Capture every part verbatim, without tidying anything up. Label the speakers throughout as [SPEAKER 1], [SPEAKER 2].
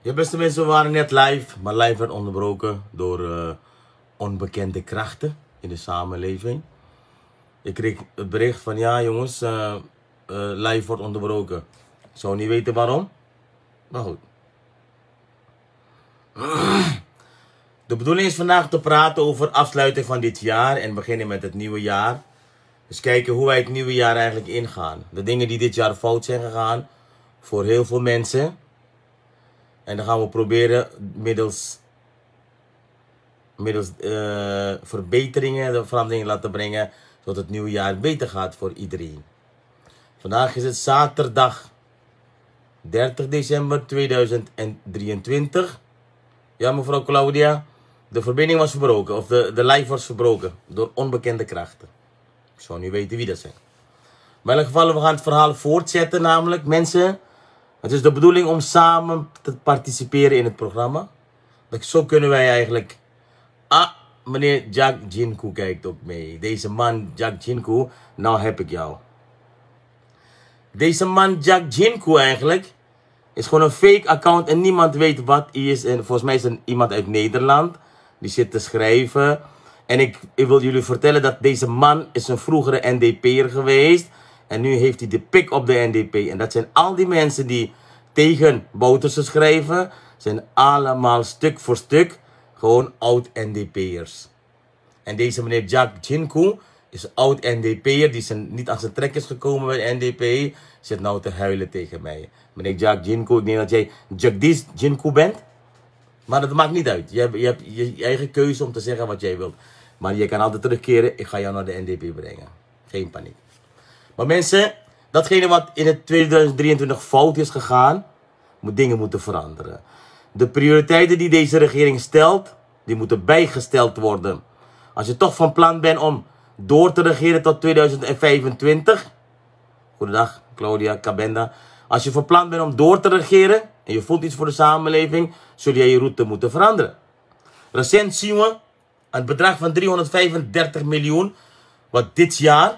[SPEAKER 1] Ja, beste mensen, we waren net live, maar live werd onderbroken door uh, onbekende krachten in de samenleving. Ik kreeg het bericht van, ja jongens, uh, uh, live wordt onderbroken. Ik zou niet weten waarom, maar goed. De bedoeling is vandaag te praten over afsluiting van dit jaar en beginnen met het nieuwe jaar. Dus kijken hoe wij het nieuwe jaar eigenlijk ingaan. De dingen die dit jaar fout zijn gegaan voor heel veel mensen. En dan gaan we proberen middels, middels uh, verbeteringen, de veranderingen laten brengen, zodat het nieuwe jaar beter gaat voor iedereen. Vandaag is het zaterdag dertig december tweeduizend drieëntwintig. Ja, mevrouw Claudia, de verbinding was verbroken, of de, de live was verbroken door onbekende krachten. Ik zou niet weten wie dat zijn. Maar in ieder geval, we gaan het verhaal voortzetten, namelijk mensen. Het is de bedoeling om samen te participeren in het programma. Zo kunnen wij eigenlijk... Ah, meneer Jack Jinku kijkt ook mee. Deze man, Jack Jinku, nou heb ik jou. Deze man, Jack Jinku eigenlijk, is gewoon een fake account en niemand weet wat hij is. En volgens mij is het iemand uit Nederland die zit te schrijven. En ik, ik wil jullie vertellen dat deze man is een vroegere N D P'er geweest. En nu heeft hij de pik op de N D P. En dat zijn al die mensen die tegen Bouterse schrijven. Zijn allemaal stuk voor stuk gewoon oud-N D P'ers. En deze meneer Jack Jinku is oud-N D P'er. Die zijn, niet aan zijn trek is gekomen bij N D P. Zit nou te huilen tegen mij. Meneer Jack Jinku, ik denk dat jij Jagdish Jinku bent. Maar dat maakt niet uit. Je hebt, je hebt je eigen keuze om te zeggen wat jij wilt. Maar je kan altijd terugkeren. Ik ga jou naar de N D P brengen. Geen paniek. Maar mensen, datgene wat in het tweeduizend drieëntwintig fout is gegaan, moet dingen moeten veranderen. De prioriteiten die deze regering stelt, die moeten bijgesteld worden. Als je toch van plan bent om door te regeren tot tweeduizend vijfentwintig. Goedendag, Claudia, Cabenda. Als je van plan bent om door te regeren en je voelt iets voor de samenleving, zul je je route moeten veranderen. Recent zien we een bedrag van driehonderdvijfendertig miljoen, wat dit jaar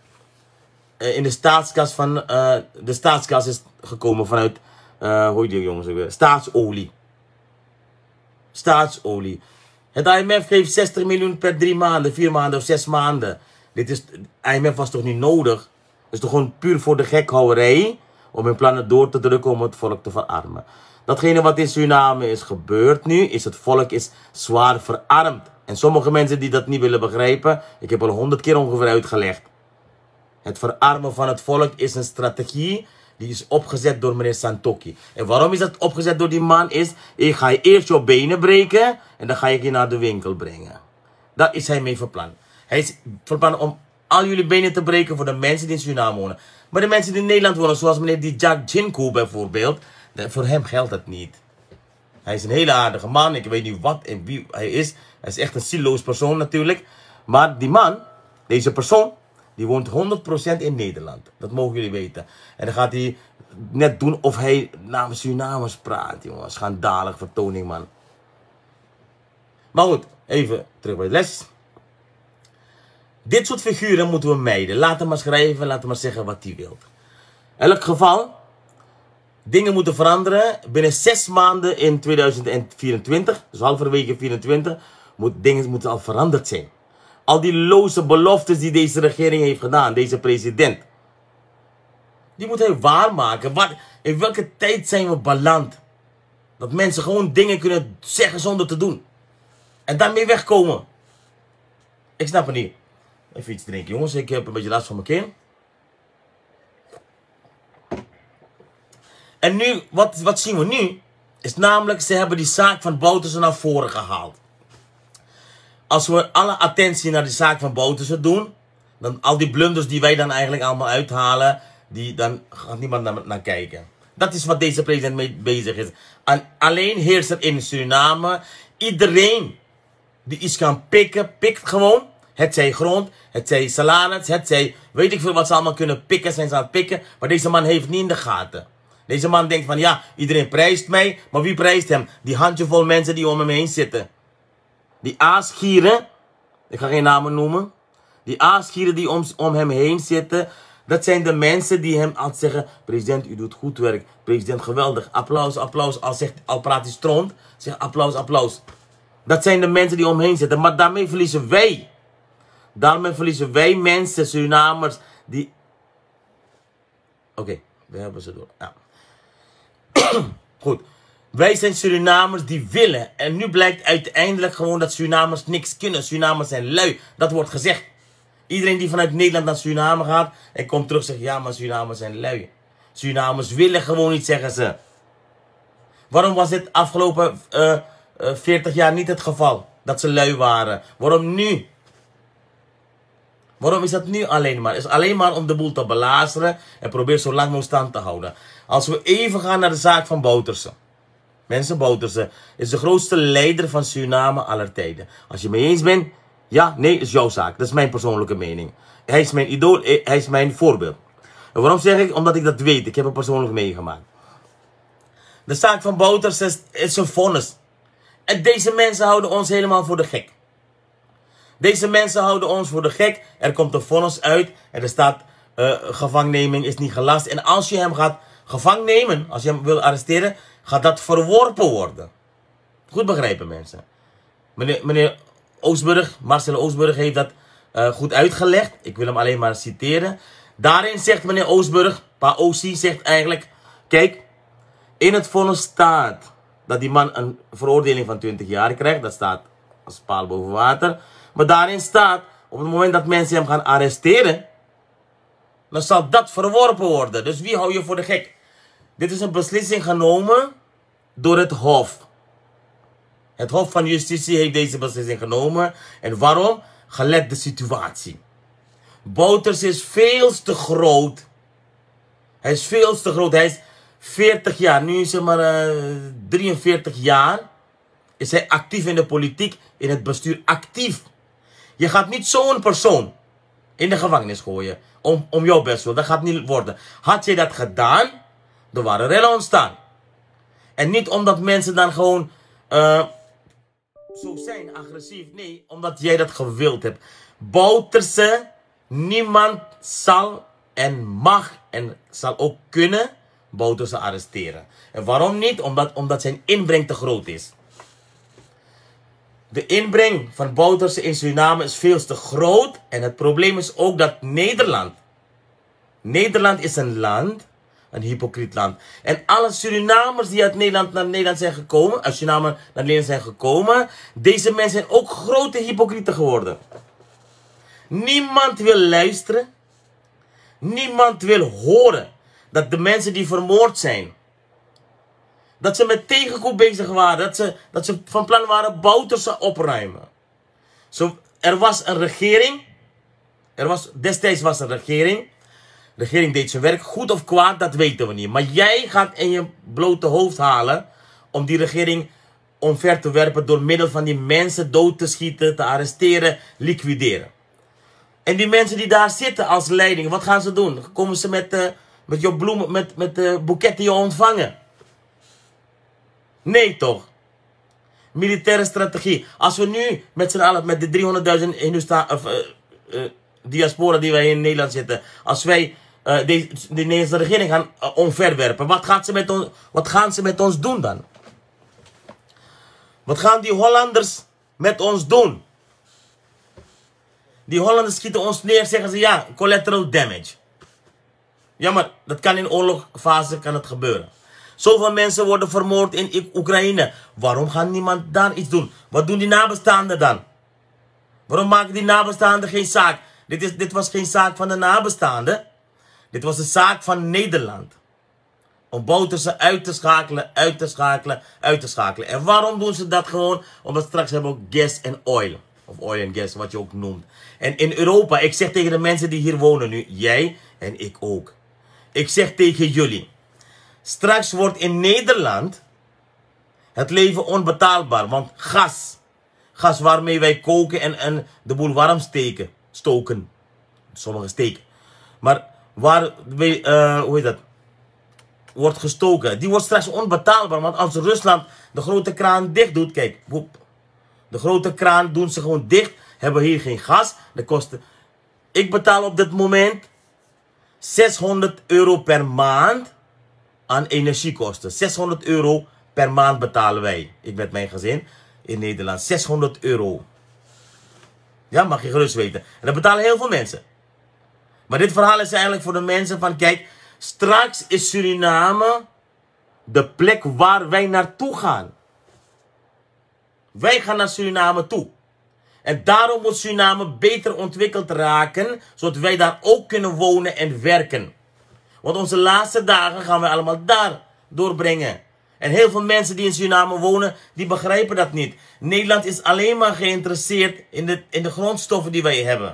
[SPEAKER 1] in de staatskas van uh, de staatskas is gekomen vanuit uh, hoe je jongens weer staatsolie. Staatsolie. Het I M F geeft zestig miljoen per drie maanden, vier maanden of zes maanden. Dit is, I M F was toch niet nodig? Het is toch gewoon puur voor de gekhouwerij om hun plannen door te drukken om het volk te verarmen. Datgene wat in Suriname is gebeurd nu, is het volk is zwaar verarmd. En sommige mensen die dat niet willen begrijpen, ik heb al honderd keer ongeveer uitgelegd. Het verarmen van het volk is een strategie die is opgezet door meneer Santokhi. En waarom is dat opgezet door die man? Is, ik ga je eerst je benen breken en dan ga ik je naar de winkel brengen. Dat is hij mee van plan. Hij is van plan om al jullie benen te breken voor de mensen die in Suriname wonen. Maar de mensen die in Nederland wonen, zoals meneer die Jack Jinku bijvoorbeeld, voor hem geldt dat niet. Hij is een hele aardige man, ik weet niet wat en wie hij is. Hij is echt een zieloos persoon natuurlijk. Maar die man, deze persoon, die woont honderd procent in Nederland. Dat mogen jullie weten. En dan gaat hij net doen of hij namens Surinamers praat, jongen. Schandalig vertoning, man. Maar goed, even terug bij de les. Dit soort figuren moeten we mijden. Laat hem maar schrijven, laat hem maar zeggen wat hij wil. In elk geval, dingen moeten veranderen. Binnen zes maanden in tweeduizend vierentwintig, dus halverwege vierentwintig, moet, dingen moeten al veranderd zijn. Al die loze beloftes die deze regering heeft gedaan, deze president. Die moet hij waarmaken. Wat, in welke tijd zijn we beland? Dat mensen gewoon dingen kunnen zeggen zonder te doen. En daarmee wegkomen. Ik snap het niet. Even iets drinken, jongens. Ik heb een beetje last van mijn keel. En nu, wat, wat zien we nu? Is namelijk, ze hebben die zaak van Bouterse naar voren gehaald. Als we alle attentie naar de zaak van Bouterse doen, dan al die blunders die wij dan eigenlijk allemaal uithalen, die, dan gaat niemand naar, naar kijken. Dat is wat deze president mee bezig is. En alleen heerst er in Suriname, iedereen die iets kan pikken, pikt gewoon. Het zij grond, het zij salaris, het zij, weet ik veel wat ze allemaal kunnen pikken, zijn ze aan het pikken. Maar deze man heeft niet in de gaten. Deze man denkt van, ja, iedereen prijst mij, maar wie prijst hem? Die handjevol mensen die om hem heen zitten. Die aasgieren, ik ga geen namen noemen. Die aasgieren die om, om hem heen zitten, Dat zijn de mensen die hem altijd zeggen, president, u doet goed werk. President, geweldig. Applaus, applaus. Al, zegt, al praat hij stront, zeg applaus, applaus. Dat zijn de mensen die omheen zitten. Maar daarmee verliezen wij. Daarmee verliezen wij mensen, Surinamers, die... Oké, okay, we hebben ze door. Ja. Goed. Wij zijn Surinamers die willen. En nu blijkt uiteindelijk gewoon dat Surinamers niks kunnen. Surinamers zijn lui. Dat wordt gezegd. Iedereen die vanuit Nederland naar Suriname gaat en komt terug zegt, ja, maar Surinamers zijn lui. Surinamers willen gewoon niet, zeggen ze. Waarom was dit afgelopen uh, uh, veertig jaar niet het geval? Dat ze lui waren. Waarom nu? Waarom is dat nu alleen maar? Het is alleen maar om de boel te belazeren en probeer zo lang mogelijk stand te houden. Als we even gaan naar de zaak van Bouterse. Mensen, Bouterse is de grootste leider van Suriname aller tijden. Als je het mee eens bent, ja, nee, is jouw zaak. Dat is mijn persoonlijke mening. Hij is mijn idool, hij is mijn voorbeeld. En waarom zeg ik? Omdat ik dat weet. Ik heb het persoonlijk meegemaakt. De zaak van Bouterse is, is een vonnis. En deze mensen houden ons helemaal voor de gek. Deze mensen houden ons voor de gek. Er komt een vonnis uit en er staat uh, gevangenneming is niet gelast. En als je hem gaat gevangen nemen, als je hem wil arresteren, gaat dat verworpen worden. Goed begrijpen, mensen. Meneer, meneer Oostburg, Marcel Oostburg heeft dat uh, goed uitgelegd. Ik wil hem alleen maar citeren. Daarin zegt meneer Oostburg, Pa Oosie zegt eigenlijk, kijk, in het vonnis staat dat die man een veroordeling van twintig jaar krijgt. Dat staat als paal boven water. Maar daarin staat, op het moment dat mensen hem gaan arresteren, dan zal dat verworpen worden. Dus wie hou je voor de gek? Dit is een beslissing genomen door het Hof. Het Hof van Justitie heeft deze beslissing genomen. En waarom? Gelet de situatie. Bouterse is veel te groot. Hij is veel te groot. Hij is veertig jaar. Nu is hij maar uh, drieënveertig jaar. Is hij actief in de politiek, in het bestuur. Actief. Je gaat niet zo'n persoon in de gevangenis gooien. Om, om jouw best wil. Dat gaat niet worden. Had je dat gedaan, er waren rellen ontstaan. En niet omdat mensen dan gewoon uh, zo zijn, agressief. Nee, omdat jij dat gewild hebt. Bouterse, niemand zal en mag en zal ook kunnen Bouterse arresteren. En waarom niet? Omdat, omdat zijn inbreng te groot is. De inbreng van Bouterse in Suriname is veel te groot. En het probleem is ook dat Nederland. Nederland is een land, een hypocriet land. En alle Surinamers die uit Nederland naar Nederland zijn gekomen, uit Suriname naar Nederland zijn gekomen, deze mensen zijn ook grote hypocrieten geworden. Niemand wil luisteren. Niemand wil horen dat de mensen die vermoord zijn, dat ze met tegenkoop bezig waren. Dat ze, dat ze van plan waren Bouterse opruimen. Zo, er was een regering. Er was, destijds was een regering. De regering deed zijn werk. Goed of kwaad, dat weten we niet. Maar jij gaat in je blote hoofd halen om die regering omver te werpen door middel van die mensen dood te schieten, te arresteren, liquideren. En die mensen die daar zitten als leiding, wat gaan ze doen? Komen ze met, uh, met je bloemen, met, met de uh, boeketten je ontvangen? Nee toch? Militaire strategie. Als we nu met z'n allen, met de driehonderdduizend of, uh, uh, diaspora die wij in Nederland zitten, als wij uh, de, de Nederlandse regering gaan uh, omverwerpen, wat, gaat ze met ons, wat gaan ze met ons doen dan? Wat gaan die Hollanders met ons doen? Die Hollanders schieten ons neer, zeggen ze ja, collateral damage. Ja, maar dat kan in oorlogsfase kan het gebeuren. Zoveel mensen worden vermoord in Oekraïne. Waarom gaat niemand daar iets doen? Wat doen die nabestaanden dan? Waarom maken die nabestaanden geen zaak? Dit, is, dit was geen zaak van de nabestaanden. Dit was een zaak van Nederland. Om Bouterse uit te schakelen, uit te schakelen, uit te schakelen. En waarom doen ze dat gewoon? Omdat straks hebben we ook gas en oil. Of oil en gas, wat je ook noemt. En in Europa, ik zeg tegen de mensen die hier wonen nu, jij en ik ook. Ik zeg tegen jullie. Straks wordt in Nederland het leven onbetaalbaar. Want gas, gas waarmee wij koken en, en de boel warm steken, stoken. Sommigen steken. Maar waar, uh, hoe heet dat? Wordt gestoken. Die wordt straks onbetaalbaar. Want als Rusland de grote kraan dicht doet, kijk, woep, de grote kraan doen ze gewoon dicht. Hebben hier geen gas. De kosten. Ik betaal op dit moment zeshonderd euro per maand aan energiekosten. zeshonderd euro per maand betalen wij. Ik met mijn gezin in Nederland. zeshonderd euro. Ja, mag je gerust weten. En dat betalen heel veel mensen. Maar dit verhaal is eigenlijk voor de mensen van, kijk, straks is Suriname de plek waar wij naartoe gaan. Wij gaan naar Suriname toe. En daarom moet Suriname beter ontwikkeld raken, zodat wij daar ook kunnen wonen en werken. Want onze laatste dagen gaan we allemaal daar doorbrengen. En heel veel mensen die in Suriname wonen, die begrijpen dat niet. Nederland is alleen maar geïnteresseerd in de, in de grondstoffen die wij hebben.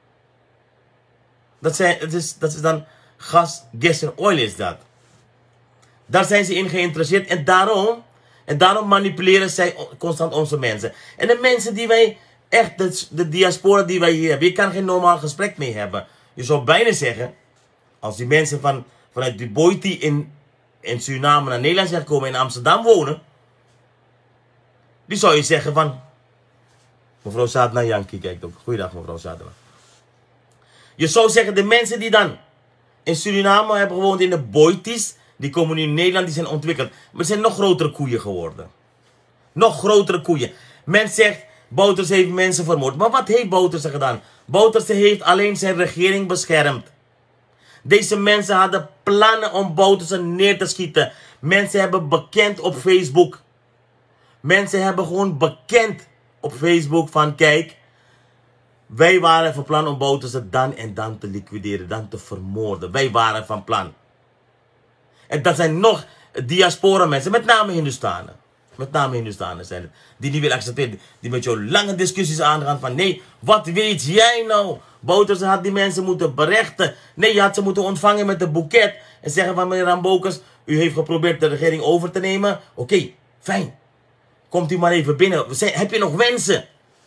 [SPEAKER 1] Dat, zijn, dat, is, dat is dan gas, gas en olie is dat. Daar zijn ze in geïnteresseerd en daarom, en daarom manipuleren zij constant onze mensen. En de mensen die wij, echt de, de diaspora die wij hier hebben, je kan geen normaal gesprek mee hebben. Je zou bijna zeggen, als die mensen van, vanuit die Boiti in, in Suriname naar Nederland zijn gekomen en in Amsterdam wonen, die zou je zeggen van, mevrouw Sadna Yankee kijkt ook. Goeiedag mevrouw Sadna. Je zou zeggen, de mensen die dan in Suriname hebben gewoond in de Boitis, die komen nu in Nederland, die zijn ontwikkeld. Maar het zijn nog grotere koeien geworden. Nog grotere koeien. Men zegt, Bouterse heeft mensen vermoord. Maar wat heeft Bouterse gedaan? Bouterse heeft alleen zijn regering beschermd. Deze mensen hadden plannen om Bouterse neer te schieten. Mensen hebben bekend op Facebook. Mensen hebben gewoon bekend op Facebook van, kijk, wij waren van plan om Bouterse dan en dan te liquideren, dan te vermoorden. Wij waren van plan. En dat zijn nog diaspora mensen, met name Hindustanen. Met name Hindustanen zijn het. Die niet willen accepteren. Die met jou lange discussies aangaan van, nee, wat weet jij nou? Bouterse had die mensen moeten berechten. Nee, je had ze moeten ontvangen met een boeket. En zeggen van, meneer Rambokers, u heeft geprobeerd de regering over te nemen. Oké, okay, fijn. Komt u maar even binnen. Zijn, heb je nog wensen?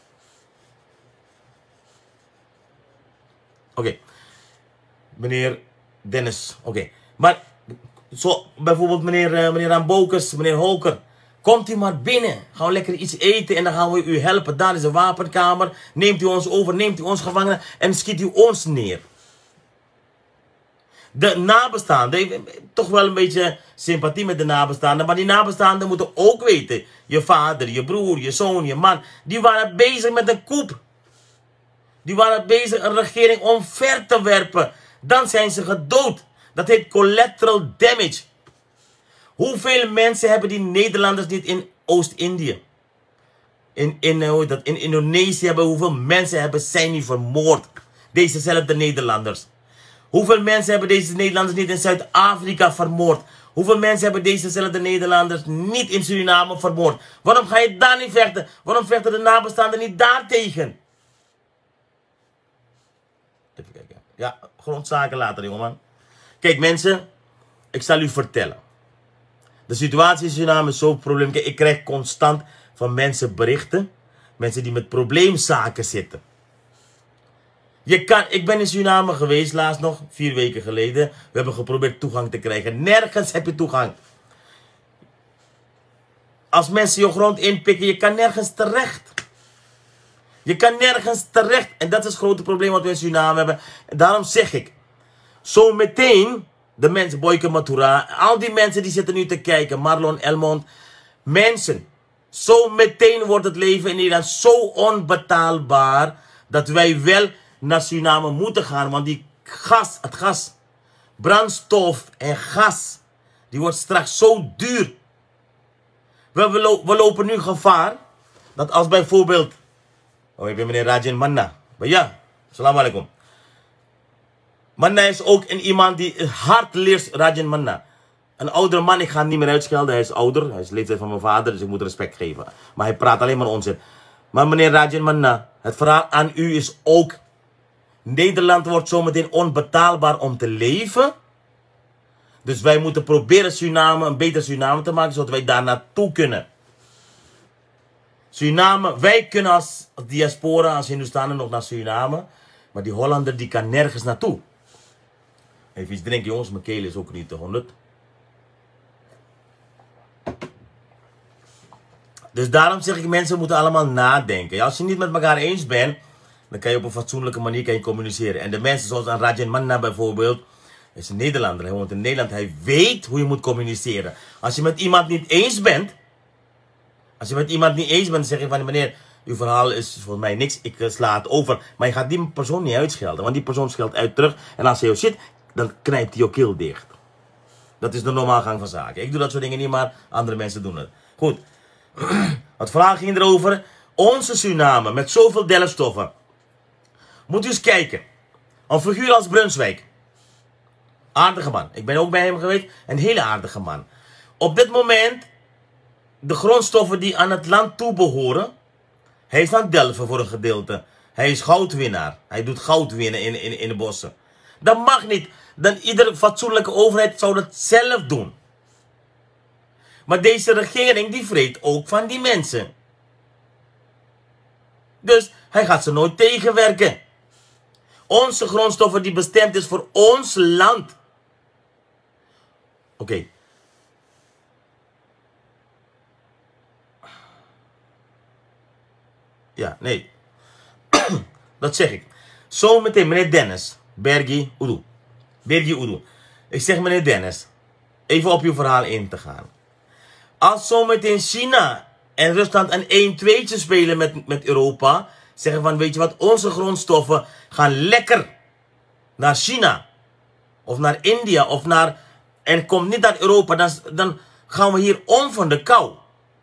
[SPEAKER 1] Oké. Okay. Meneer Dennis. Oké. Okay. Maar, zo, bijvoorbeeld meneer, uh, meneer Rambokers, meneer Holker. Komt u maar binnen. Gaan we lekker iets eten en dan gaan we u helpen. Daar is een wapenkamer. Neemt u ons over, neemt u ons gevangenen en schiet u ons neer. De nabestaanden, toch wel een beetje sympathie met de nabestaanden. Maar die nabestaanden moeten ook weten. Je vader, je broer, je zoon, je man. Die waren bezig met een coup. Die waren bezig een regering omver te werpen. Dan zijn ze gedood. Dat heet collateral damage. Hoeveel mensen hebben die Nederlanders niet in Oost-Indië? In, in, uh, dat, in Indonesië hebben hoeveel mensen hebben zijn niet vermoord? Dezezelfde Nederlanders. Hoeveel mensen hebben deze Nederlanders niet in Zuid-Afrika vermoord? Hoeveel mensen hebben dezezelfde Nederlanders niet in Suriname vermoord? Waarom ga je daar niet vechten? Waarom vechten de nabestaanden niet daar tegen? Even kijken. Ja, grondzaken later, jongeman. Kijk mensen, ik zal u vertellen. De situatie in Suriname is zo probleem. Kijk, ik krijg constant van mensen berichten. Mensen die met probleemzaken zitten. Je kan, ik ben in Suriname geweest, laatst nog, vier weken geleden. We hebben geprobeerd toegang te krijgen. Nergens heb je toegang. Als mensen je grond inpikken, je kan nergens terecht. Je kan nergens terecht. En dat is het grote probleem wat we in Suriname hebben. En daarom zeg ik, zo meteen, de mensen, Boyke Matura, al die mensen die zitten nu te kijken, Marlon Elmond, mensen, zo meteen wordt het leven in Nederland zo onbetaalbaar, dat wij wel naar Suriname moeten gaan, want die gas, het gas, brandstof en gas, die wordt straks zo duur. We, we, lo we lopen nu gevaar, dat als bijvoorbeeld, oh ik ben meneer Rajan Manna, maar ja, salam alaikum. Manna is ook een iemand die hard leert, Rajan Manna. Een oudere man, ik ga hem niet meer uitschelden, hij is ouder, hij is de leeftijd van mijn vader, dus ik moet respect geven. Maar hij praat alleen maar onzin. Maar meneer Rajan Manna, het verhaal aan u is ook, Nederland wordt zometeen onbetaalbaar om te leven. Dus wij moeten proberen Suriname een beter Suriname te maken, zodat wij daar naartoe kunnen. Suriname, wij kunnen als diaspora, als Hindustanen nog naar Suriname. Maar die Hollander die kan nergens naartoe. Even iets drinken jongens, mijn keel is ook niet te honderd. Dus daarom zeg ik, mensen moeten allemaal nadenken. Ja, als je niet met elkaar eens bent, dan kan je op een fatsoenlijke manier kan je communiceren. En de mensen zoals aan Rajan Manna bijvoorbeeld, Hij is een Nederlander, hij woont in Nederland. Hij weet hoe je moet communiceren. Als je met iemand niet eens bent, als je met iemand niet eens bent, dan zeg je van meneer, uw verhaal is volgens mij niks, ik sla het over. Maar je gaat die persoon niet uitschelden, want die persoon scheldt uit terug. En als hij jou shit, dan knijpt hij jouw keel dicht. Dat is de normale gang van zaken. Ik doe dat soort dingen niet, maar andere mensen doen het. Goed. Het verhaal ging erover. Onze Suriname met zoveel delfstoffen. Moet u eens kijken. Een figuur als Brunswijk. Aardige man. Ik ben ook bij hem geweest. Een hele aardige man. Op dit moment, de grondstoffen die aan het land toebehoren. Hij is aan het delven voor een gedeelte. Hij is goudwinnaar. Hij doet goud winnen in, in, in de bossen. Dat mag niet. Dan iedere fatsoenlijke overheid zou dat zelf doen. Maar deze regering die vreet ook van die mensen. Dus hij gaat ze nooit tegenwerken. Onze grondstoffen die bestemd is voor ons land. Oké. Okay. Ja, nee. Dat zeg ik. Zometeen meneer Dennis. Bergi Udu. Bergi Udu. Ik zeg meneer Dennis. Even op uw verhaal in te gaan. Als zometeen China en Rusland een één tweetje spelen met, met Europa. Zeggen van weet je wat. Onze grondstoffen gaan lekker naar China. Of naar India. Of naar... En komt niet naar Europa. Dan, dan gaan we hier om van de kou.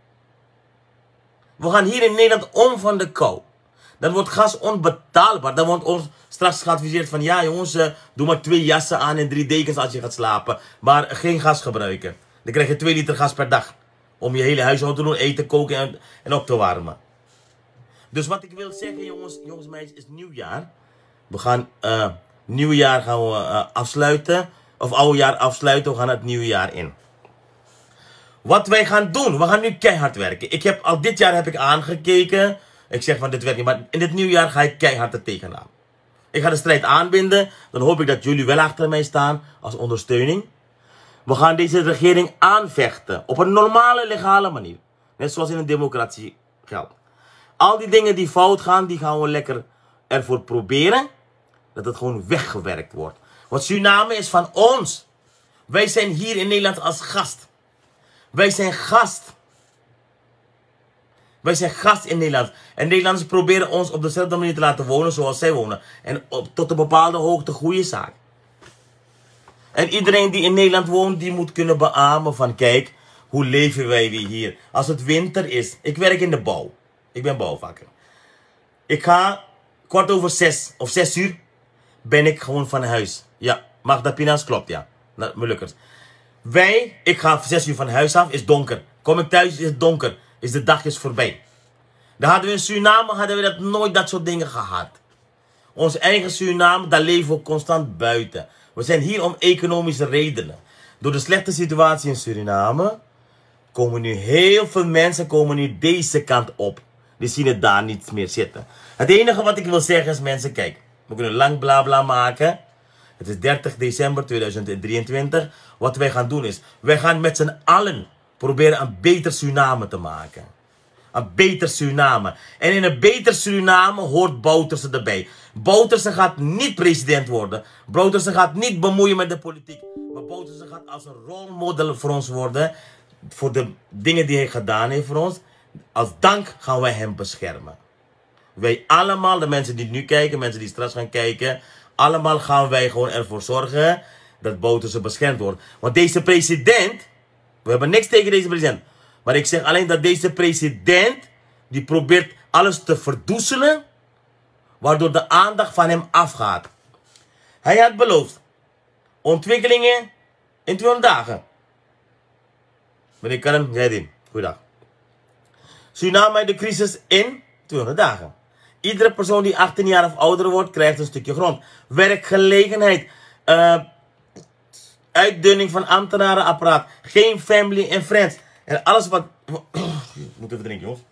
[SPEAKER 1] We gaan hier in Nederland om van de kou. Dan wordt gas onbetaalbaar. Dan wordt ons straks geadviseerd van ja jongens, uh, doe maar twee jassen aan en drie dekens als je gaat slapen. Maar geen gas gebruiken. Dan krijg je twee liter gas per dag. Om je hele huishouden te doen, eten, koken en, en op te warmen. Dus wat ik wil zeggen jongens, jongens en meisjes, is nieuwjaar. We gaan uh, nieuwjaar gaan we uh, afsluiten. Of oude jaar afsluiten, we gaan het nieuwe jaar in. Wat wij gaan doen, we gaan nu keihard werken. Ik heb al dit jaar heb ik aangekeken. Ik zeg van dit werkt niet, maar in dit nieuwjaar ga ik keihard er tegenaan. Ik ga de strijd aanbinden. Dan hoop ik dat jullie wel achter mij staan als ondersteuning. We gaan deze regering aanvechten. Op een normale, legale manier. Net zoals in een democratie geldt. Al die dingen die fout gaan, die gaan we lekker ervoor proberen. Dat het gewoon weggewerkt wordt. Want Suriname is van ons. Wij zijn hier in Nederland als gast. Wij zijn gast. Wij zijn gast in Nederland. En Nederlanders proberen ons op dezelfde manier te laten wonen zoals zij wonen. En op, tot een bepaalde hoogte goede zaak. En iedereen die in Nederland woont, die moet kunnen beamen van kijk, hoe leven wij hier? Als het winter is, ik werk in de bouw. Ik ben bouwvakker. Ik ga kwart over zes of zes uur ben ik gewoon van huis. Ja, Magda Pinas klopt, ja. Nou, Molukkers. Wij, ik ga zes uur van huis af, is donker. Kom ik thuis, is het donker. Is de dag is voorbij. Dan hadden we in Suriname, hadden we dat nooit dat soort dingen gehad. Ons eigen Suriname, daar leven we constant buiten. We zijn hier om economische redenen. Door de slechte situatie in Suriname komen nu heel veel mensen komen nu deze kant op. Die zien het daar niet meer zitten. Het enige wat ik wil zeggen is mensen, kijk. We kunnen lang bla bla maken. Het is dertig december tweeduizend drieëntwintig. Wat wij gaan doen is, wij gaan met z'n allen proberen een beter Suriname te maken. Een beter Suriname. En in een beter Suriname hoort Bouterse erbij. Bouterse gaat niet president worden. Bouterse gaat niet bemoeien met de politiek. Maar Bouterse gaat als een rolmodel voor ons worden. Voor de dingen die hij gedaan heeft voor ons. Als dank gaan wij hem beschermen. Wij allemaal, de mensen die nu kijken, mensen die straks gaan kijken. Allemaal gaan wij gewoon ervoor zorgen dat Bouterse beschermd wordt. Want deze president, we hebben niks tegen deze president. Maar ik zeg alleen dat deze president, die probeert alles te verdoezelen, waardoor de aandacht van hem afgaat. Hij had beloofd ontwikkelingen in tweehonderd dagen. Meneer Karim, jij dien. Goeiedag. Suriname de crisis in tweehonderd dagen. Iedere persoon die achttien jaar of ouder wordt, krijgt een stukje grond. Werkgelegenheid. Uh, uitdunning van ambtenarenapparaat. Geen family en friends. En alles wat... Ik moet even drinken, jongens.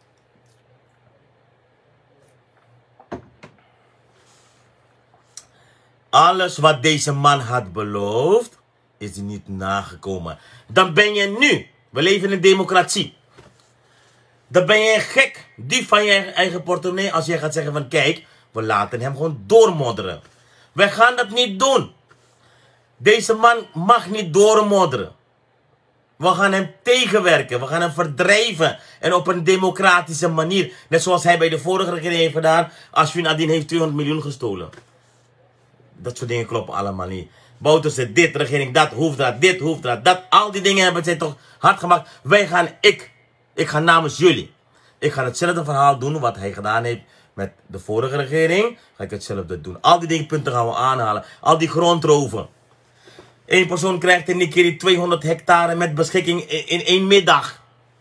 [SPEAKER 1] Alles wat deze man had beloofd, is niet nagekomen. Dan ben je nu. We leven in een democratie. Dan ben je gek. Die van je eigen portemonnee. Als jij gaat zeggen van kijk, we laten hem gewoon doormodderen. Wij gaan dat niet doen. Deze man mag niet doormodderen. We gaan hem tegenwerken. We gaan hem verdrijven. En op een democratische manier. Net zoals hij bij de vorige regering heeft gedaan. Ashwin Adin heeft tweehonderd miljoen gestolen. Dat soort dingen kloppen allemaal niet. Bouterse dit, regering dat, Hoefdraad dit, Hoefdraad dat. Al die dingen hebben zij toch hard gemaakt. Wij gaan, ik, ik ga namens jullie. Ik ga hetzelfde verhaal doen wat hij gedaan heeft met de vorige regering. Ga ik hetzelfde doen. Al die dingen, punten gaan we aanhalen. Al die grondroven. Eén persoon krijgt in Nikeri tweehonderd hectare met beschikking in, in één middag.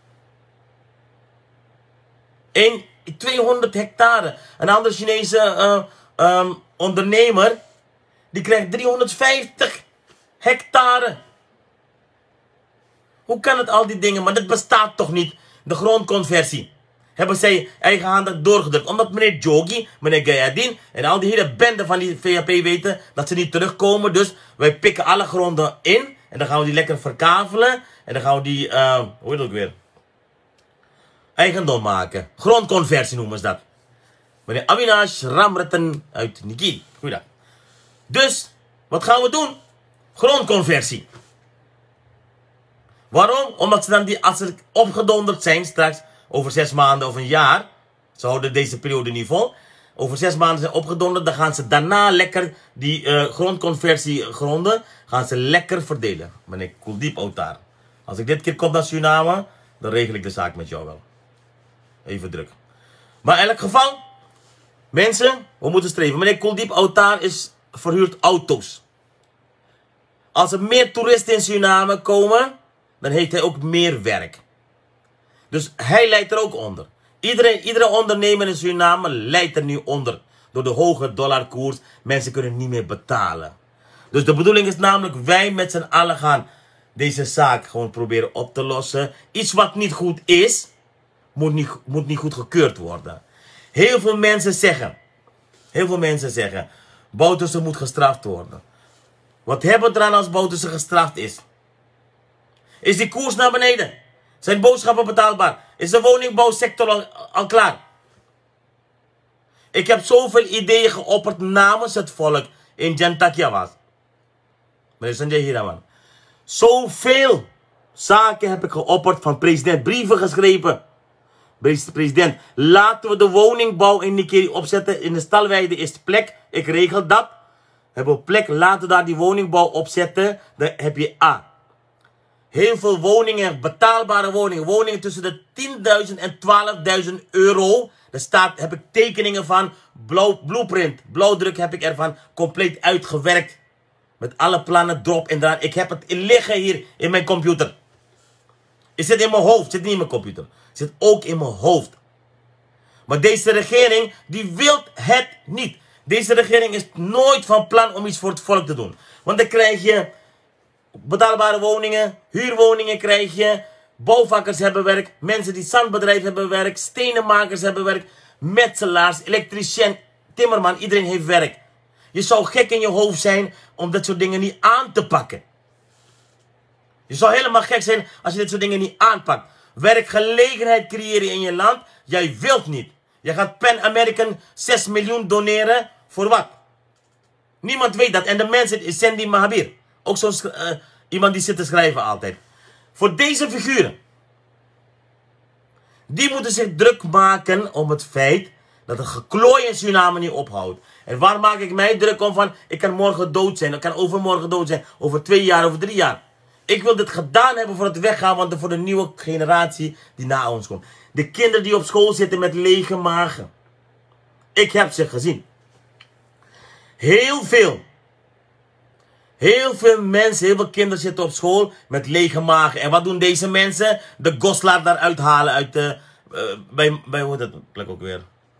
[SPEAKER 1] Eén, tweehonderd hectare. Een andere Chinese uh, um, ondernemer, die krijgt driehonderdvijftig hectare. Hoe kan het al die dingen? Maar dat bestaat toch niet. De grondconversie. Hebben zij eigenhandig doorgedrukt. Omdat meneer Jogi, meneer Gayadin en al die hele bende van die V H P weten dat ze niet terugkomen. Dus wij pikken alle gronden in. En dan gaan we die lekker verkavelen. En dan gaan we die, uh, hoe heet het ook weer? Eigendom maken. Grondconversie noemen ze dat. Meneer Avinash Ramratan uit Nikeri. Goeiedag. Dus, wat gaan we doen? Grondconversie. Waarom? Omdat ze dan, die, als ze opgedonderd zijn straks, over zes maanden of een jaar, ze houden deze periode niet vol, over zes maanden zijn opgedonderd, dan gaan ze daarna lekker die uh, grondconversiegronden, gaan ze lekker verdelen. Meneer Kuldeep Autar. Als ik dit keer kom naar Suriname, dan regel ik de zaak met jou wel. Even druk. Maar in elk geval, mensen, we moeten streven. Meneer Kuldeep Autar is verhuurd auto's. Als er meer toeristen in Suriname komen, dan heeft hij ook meer werk. Dus hij leidt er ook onder. Iedereen, iedere ondernemer in Suriname leidt er nu onder. Door de hoge dollarkoers. Mensen kunnen niet meer betalen. Dus de bedoeling is namelijk, wij met z'n allen gaan deze zaak gewoon proberen op te lossen. Iets wat niet goed is, moet niet, moet niet goed gekeurd worden. Heel veel mensen zeggen, heel veel mensen zeggen, Bouterse moet gestraft worden. Wat hebben we eraan als Bouterse gestraft is? Is die koers naar beneden? Zijn boodschappen betaalbaar? Is de woningbouwsector al, al klaar? Ik heb zoveel ideeën geopperd namens het volk in Jantakya was. Meneer Sanjay Hiraman. Zoveel zaken heb ik geopperd van president. Brieven geschreven. President, laten we de woningbouw in Nikeri opzetten. In de Stalweide is plek. Ik regel dat. Hebben we plek, laten we daar die woningbouw opzetten. Dan heb je A. Heel veel woningen, betaalbare woningen. Woningen tussen de tienduizend en twaalfduizend euro. Daar staat, heb ik tekeningen van. Blauw, blueprint, blauwdruk heb ik ervan. Compleet uitgewerkt. Met alle plannen erop en eraan. Ik heb het liggen hier in mijn computer. Het zit in mijn hoofd. Het zit niet in mijn computer. Het zit ook in mijn hoofd. Maar deze regering, die wil het niet. Deze regering is nooit van plan om iets voor het volk te doen. Want dan krijg je betaalbare woningen, huurwoningen krijg je, bouwvakkers hebben werk, mensen die zandbedrijf hebben werk, stenenmakers hebben werk, metselaars, elektricien, timmerman, iedereen heeft werk. Je zou gek in je hoofd zijn om dat soort dingen niet aan te pakken. Je zou helemaal gek zijn als je dit soort dingen niet aanpakt. Werkgelegenheid creëren in je land, jij wilt niet. Je gaat Pan American zes miljoen doneren, voor wat? Niemand weet dat. En de mensen is Sandy Mahabir. Ook zo'n uh, iemand die zit te schrijven altijd. Voor deze figuren. Die moeten zich druk maken om het feit dat het geklooi in Suriname niet ophoudt. En waar maak ik mij druk om van? Ik kan morgen dood zijn. Ik kan overmorgen dood zijn. Over twee jaar, over drie jaar. Ik wil dit gedaan hebben voor het weggaan. Want voor de nieuwe generatie die na ons komt. De kinderen die op school zitten met lege magen. Ik heb ze gezien. Heel veel. Heel veel mensen, heel veel kinderen zitten op school met lege magen. En wat doen deze mensen? De goslaar daaruit halen uit de... Uh, bij, bij, hoe heet dat plek ook weer?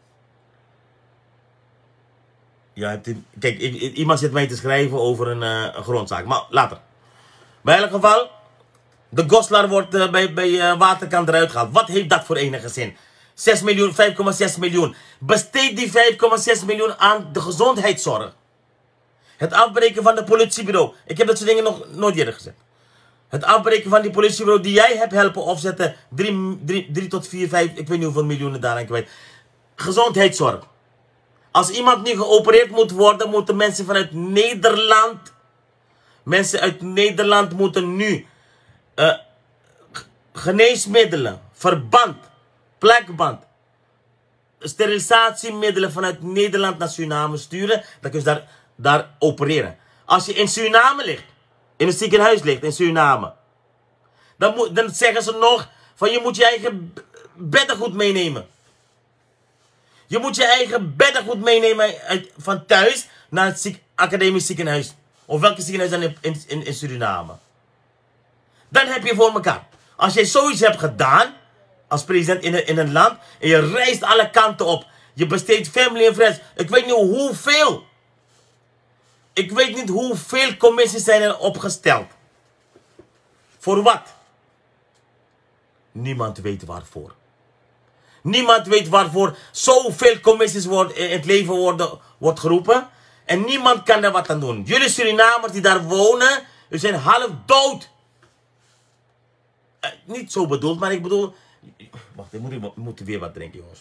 [SPEAKER 1] Ja, hebt u, kijk, ik, ik, iemand zit mij te schrijven over een, uh, een grondzaak. Maar later. Maar in elk geval, de goslaar wordt uh, bij, bij uh, waterkant eruit gehaald. Wat heeft dat voor enige zin? zes miljoen, vijf komma zes miljoen. Besteed die vijf komma zes miljoen aan de gezondheidszorg. Het afbreken van de politiebureau. Ik heb dat soort dingen nog nooit eerder gezegd. Het afbreken van die politiebureau die jij hebt helpen opzetten. drie tot vier, vijf, ik weet niet hoeveel miljoenen daaraan kwijt. Gezondheidszorg. Als iemand nu geopereerd moet worden, moeten mensen vanuit Nederland Mensen uit Nederland moeten nu uh, geneesmiddelen, verband, plakband, sterilisatiemiddelen vanuit Nederland naar Suriname sturen. Dan kun je daar, daar opereren. Als je in Suriname ligt, in een ziekenhuis ligt in Suriname, dan, moet, dan zeggen ze nog van je moet je eigen beddengoed meenemen. Je moet je eigen beddengoed meenemen uit, van thuis naar het ziek, academisch ziekenhuis. Of welke ziekenhuis dan in, in, in, in Suriname. Dan heb je voor elkaar. Als jij zoiets hebt gedaan, als president in een, in een land, en je reist alle kanten op. Je besteedt family en friends. Ik weet niet hoeveel. Ik weet niet hoeveel commissies zijn er opgesteld. Voor wat? Niemand weet waarvoor. Niemand weet waarvoor zoveel commissies worden, in het leven worden, wordt geroepen. En niemand kan er wat aan doen. Jullie Surinamers die daar wonen, jullie zijn half dood. Uh, niet zo bedoeld, maar ik bedoel... Wacht, ik moet, ik moet weer wat drinken, jongens.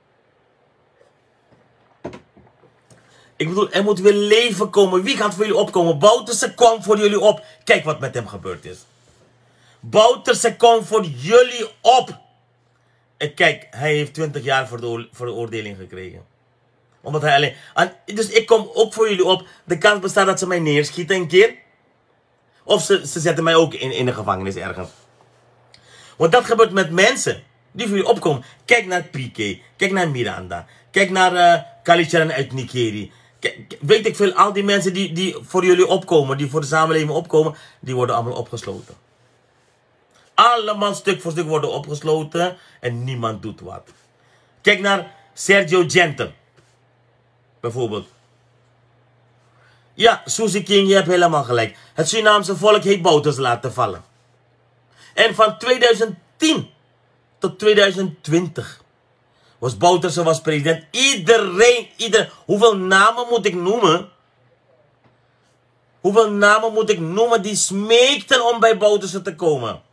[SPEAKER 1] Ik bedoel, er moet weer leven komen. Wie gaat voor jullie opkomen? Bouterse kwam voor jullie op. Kijk wat met hem gebeurd is. Bouterse kwam voor jullie op. En kijk, hij heeft twintig jaar veroordeling gekregen. Omdat hij alleen... En dus ik kom ook voor jullie op. De kans bestaat dat ze mij neerschieten een keer. Of ze, ze zetten mij ook in, in de gevangenis ergens. Want dat gebeurt met mensen die voor jullie opkomen. Kijk naar P K. Kijk naar Miranda. Kijk naar uh, Kalicharan uit Nikeri. Kijk, weet ik veel, al die mensen die, die voor jullie opkomen, die voor de samenleving opkomen, die worden allemaal opgesloten. Allemaal stuk voor stuk worden opgesloten en niemand doet wat. Kijk naar Sergio Gentle. Bijvoorbeeld. Ja, Susie King, je hebt helemaal gelijk. Het Surinaamse volk heeft Bouterse laten vallen. En van tweeduizend tien tot tweeduizend twintig was Bouterse was president. Iedereen, iedereen. Hoeveel namen moet ik noemen? Hoeveel namen moet ik noemen die smeekten om bij Bouterse te komen?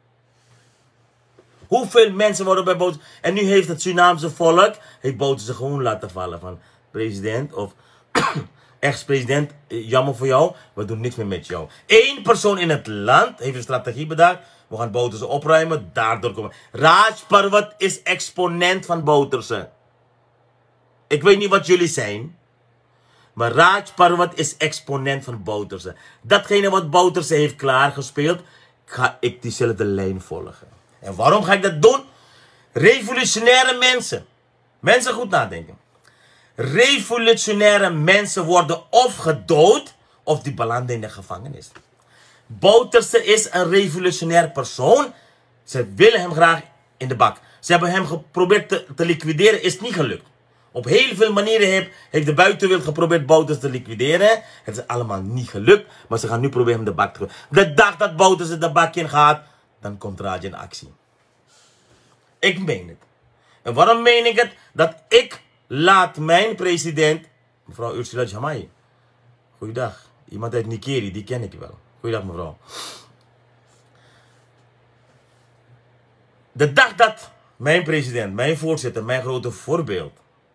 [SPEAKER 1] Hoeveel mensen worden bij Bouterse... En nu heeft het Surinaamse volk, heeft Bouterse gewoon laten vallen van president of ex-president, jammer voor jou, we doen niks meer met jou. Eén persoon in het land heeft een strategie bedacht. We gaan Bouterse opruimen, daardoor komen. Raj Parvat is exponent van Bouterse. Ik weet niet wat jullie zijn. Maar Raj Parvat is exponent van Bouterse. Datgene wat Bouterse heeft klaargespeeld, ga ik diezelfde lijn volgen. En waarom ga ik dat doen? Revolutionaire mensen. Mensen goed nadenken. Revolutionaire mensen worden of gedood, of die belanden in de gevangenis. Bouterse is een revolutionair persoon. Ze willen hem graag in de bak. Ze hebben hem geprobeerd te, te liquideren, is niet gelukt. Op heel veel manieren heeft, heeft de buitenwereld geprobeerd Bouterse te liquideren. Het is allemaal niet gelukt, maar ze gaan nu proberen hem de bak te gooien. De dag dat Bouterse de bak in gaat, dan komt Raj in actie. Ik meen het. En waarom meen ik het? Dat ik laat mijn president, mevrouw Ursula Jamai. Goeiedag. Iemand uit Nikeri, die ken ik wel. Goeiedag mevrouw. De dag dat mijn president, mijn voorzitter, mijn grote voorbeeld.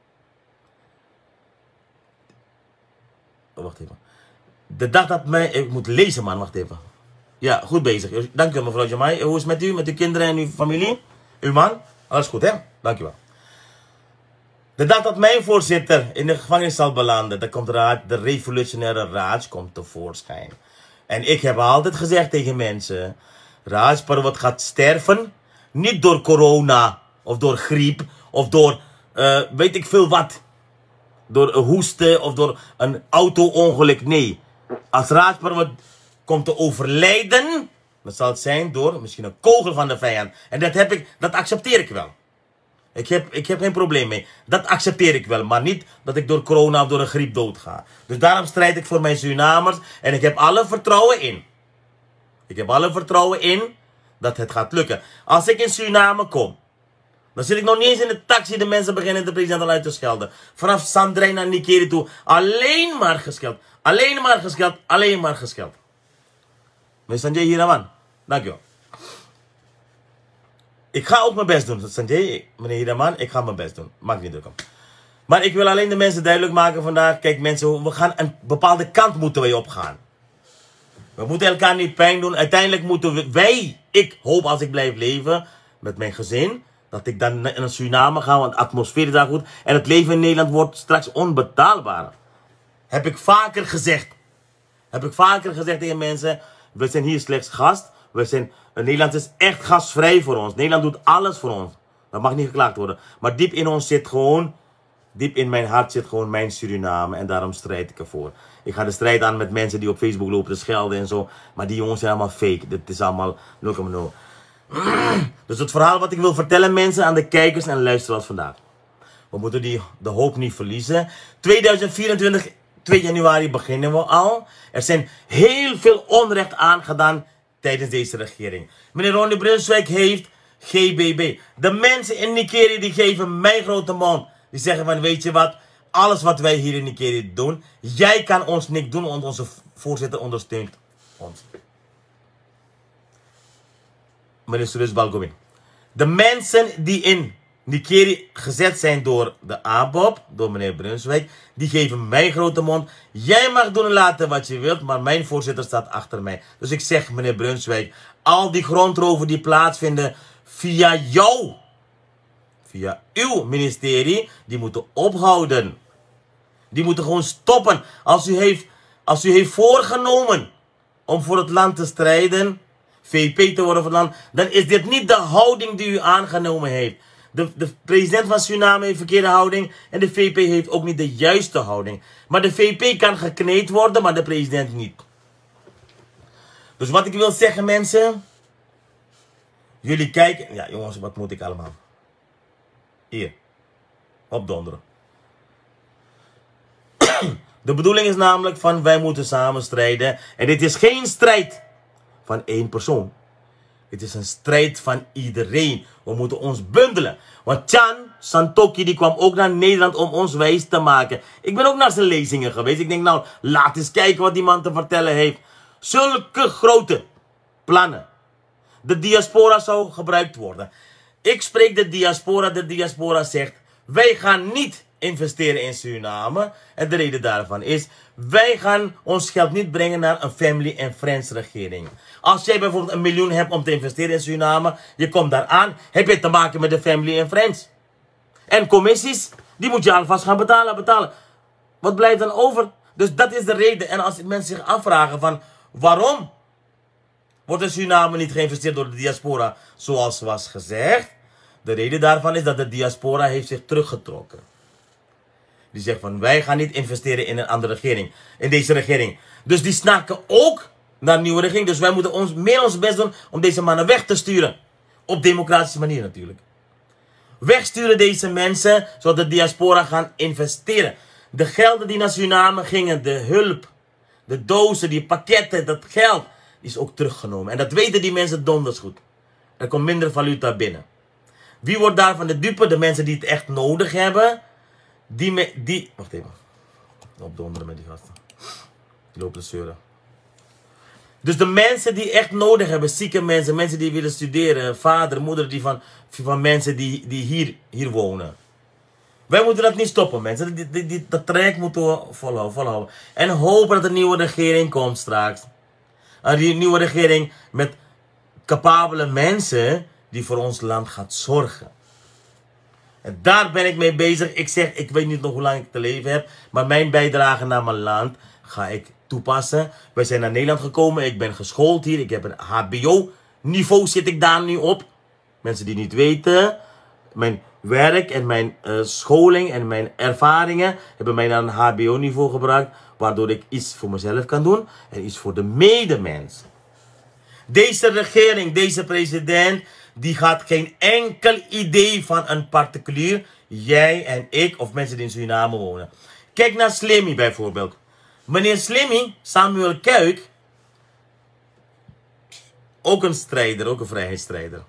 [SPEAKER 1] Oh, wacht even. De dag dat mij... Ik moet lezen man, wacht even. Ja, goed bezig. Dank u mevrouw Jamai. Hoe is het met u, met uw kinderen en uw familie? Uw man? Alles goed hè? Dank u wel. De dag dat mijn voorzitter in de gevangenis zal belanden, dan komt Raj, de revolutionaire Raj komt tevoorschijn. En ik heb altijd gezegd tegen mensen, Raj Parvat gaat sterven, niet door corona, of door griep, of door, uh, weet ik veel wat. Door een hoesten, of door een auto-ongeluk, nee. Als Raj Parvat komt te overlijden, dan zal het zijn door misschien een kogel van de vijand. En dat, heb ik, dat accepteer ik wel. Ik heb, ik heb geen probleem mee. Dat accepteer ik wel. Maar niet dat ik door corona of door een griep doodga. Dus daarom strijd ik voor mijn Surinamers. En ik heb alle vertrouwen in. Ik heb alle vertrouwen in dat het gaat lukken. Als ik in Suriname kom, dan zit ik nog niet eens in de taxi. De mensen beginnen de president al uit te schelden. Vanaf Sandrijn naar Nikeri toe. Alleen maar gescheld. Alleen maar gescheld. Alleen maar gescheld. Meneer Sanjay Hiraman. Dank u wel. Ik ga ook mijn best doen. Sanjay, meneer Hiraman, ik ga mijn best doen. Maak niet druk om. Maar ik wil alleen de mensen duidelijk maken vandaag. Kijk mensen, we gaan een bepaalde kant moeten wij opgaan. We moeten elkaar niet pijn doen. Uiteindelijk moeten we, wij, ik hoop als ik blijf leven met mijn gezin, dat ik dan naar Suriname ga, want de atmosfeer is daar goed. En het leven in Nederland wordt straks onbetaalbaar. Heb ik vaker gezegd. Heb ik vaker gezegd tegen mensen, we zijn hier slechts gast. We zijn, Nederland is echt gastvrij voor ons. Nederland doet alles voor ons. Dat mag niet geklaagd worden. Maar diep in ons zit gewoon, diep in mijn hart zit gewoon mijn Suriname. En daarom strijd ik ervoor. Ik ga de strijd aan met mensen die op Facebook lopen te schelden en zo. Maar die jongens zijn allemaal fake. Dit is allemaal nul komma nul. Dus het verhaal wat ik wil vertellen mensen aan de kijkers en luisteraars vandaag. We moeten die, de hoop niet verliezen. tweeduizend vierentwintig, twee januari beginnen we al. Er zijn heel veel onrecht aangedaan tijdens deze regering. Meneer Ronnie Brunswijk heeft G B B. De mensen in Nigeria die geven mij grote mond. Die zeggen van weet je wat. Alles wat wij hier in Nigeria doen. Jij kan ons niks doen. Want onze voorzitter ondersteunt ons. Meneer Suresh Balgobin. De mensen die in Nigeria gezet zijn door de A B O P. Door meneer Brunswijk. Die geven mij grote mond. Jij mag doen en laten wat je wilt. Maar mijn voorzitter staat achter mij. Dus ik zeg meneer Brunswijk. Al die grondroven die plaatsvinden via jou. Via uw ministerie. Die moeten ophouden. Die moeten gewoon stoppen. Als u heeft, als u heeft voorgenomen om voor het land te strijden. V P te worden van het land. Dan is dit niet de houding die u aangenomen heeft. De, de president van Suriname heeft verkeerde houding. En de V P heeft ook niet de juiste houding. Maar de V P kan gekneed worden, maar de president niet. Dus wat ik wil zeggen mensen. Jullie kijken. Ja jongens, wat moet ik allemaal? Hier. Opdonderen. De bedoeling is namelijk van wij moeten samen strijden. En dit is geen strijd van één persoon. Het is een strijd van iedereen. We moeten ons bundelen. Want Chan Santoki die kwam ook naar Nederland om ons wijs te maken. Ik ben ook naar zijn lezingen geweest. Ik denk nou, laat eens kijken wat die man te vertellen heeft. Zulke grote plannen. De diaspora zou gebruikt worden. Ik spreek de diaspora. De diaspora zegt, wij gaan niet investeren in Suriname. En de reden daarvan is, wij gaan ons geld niet brengen naar een family and friends regering. Als jij bijvoorbeeld een miljoen hebt om te investeren in Suriname, je komt daar aan, heb je te maken met de family and friends. En commissies, die moet je alvast gaan betalen, betalen. Wat blijft dan over? Dus dat is de reden. En als mensen zich afvragen van, waarom wordt in Suriname niet geïnvesteerd door de diaspora, zoals was gezegd? De reden daarvan is dat de diaspora heeft zich teruggetrokken. Die zegt van, wij gaan niet investeren in een andere regering. In deze regering. Dus die snakken ook naar een nieuwe regering. Dus wij moeten ons, meer ons best doen om deze mannen weg te sturen. Op democratische manier natuurlijk. Wegsturen deze mensen, zodat de diaspora gaan investeren. De gelden die naar Suriname gingen, de hulp, de dozen, die pakketten, dat geld, is ook teruggenomen. En dat weten die mensen donders goed. Er komt minder valuta binnen. Wie wordt daarvan de dupe? De mensen die het echt nodig hebben. Die, me, die, wacht even. Opdonderen met die gasten. Die lopen te zeuren. Dus de mensen die echt nodig hebben, zieke mensen, mensen die willen studeren, vader, moeder, die van, van mensen die, die hier, hier wonen. Wij moeten dat niet stoppen, mensen. Die, die, die, dat traject moeten we volhouden, volhouden. En hopen dat een nieuwe regering komt straks. Een nieuwe regering met capabele mensen die voor ons land gaat zorgen. En daar ben ik mee bezig. Ik zeg, ik weet niet nog hoe lang ik te leven heb. Maar mijn bijdrage naar mijn land ga ik toepassen. Wij zijn naar Nederland gekomen. Ik ben geschoold hier. Ik heb een H B O-niveau zit ik daar nu op. Mensen die niet weten. Mijn werk en mijn uh, scholing en mijn ervaringen hebben mij naar een H B O-niveau gebracht. Waardoor ik iets voor mezelf kan doen. En iets voor de medemens. Deze regering, deze president, die gaat geen enkel idee van een particulier, jij en ik of mensen die in Suriname wonen. Kijk naar Slimmy bijvoorbeeld. Meneer Slimmy, Samuel Kuik, ook een strijder, ook een vrijheidsstrijder.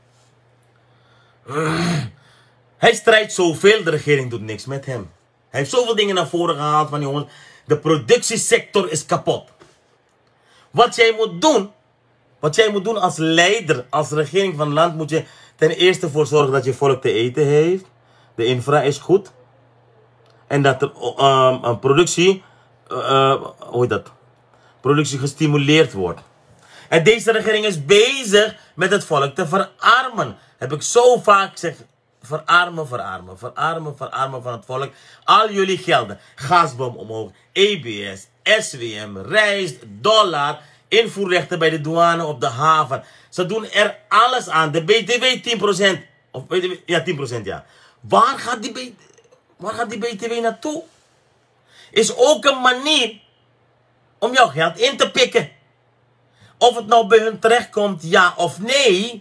[SPEAKER 1] Hij strijdt zoveel, de regering doet niks met hem. Hij heeft zoveel dingen naar voren gehaald van jongens, de productiesector is kapot. Wat jij moet doen, wat jij moet doen als leider, als regering van het land, moet je ten eerste voor zorgen dat je volk te eten heeft. De infra is goed. En dat er um, een productie, uh, hoe heet dat? productie gestimuleerd wordt. En deze regering is bezig met het volk te verarmen. Heb ik zo vaak gezegd. Verarmen, verarmen, verarmen, verarmen van het volk. Al jullie gelden. Gasbom omhoog. E B S, S W M, rijst, dollar. Invoerrechten bij de douane op de haven. Ze doen er alles aan. De B T W tien procent. Of B T W, ja, tien procent ja. Waar gaat die, B, waar gaat die B T W naartoe? Is ook een manier om jouw geld in te pikken. Of het nou bij hun terechtkomt, ja of nee.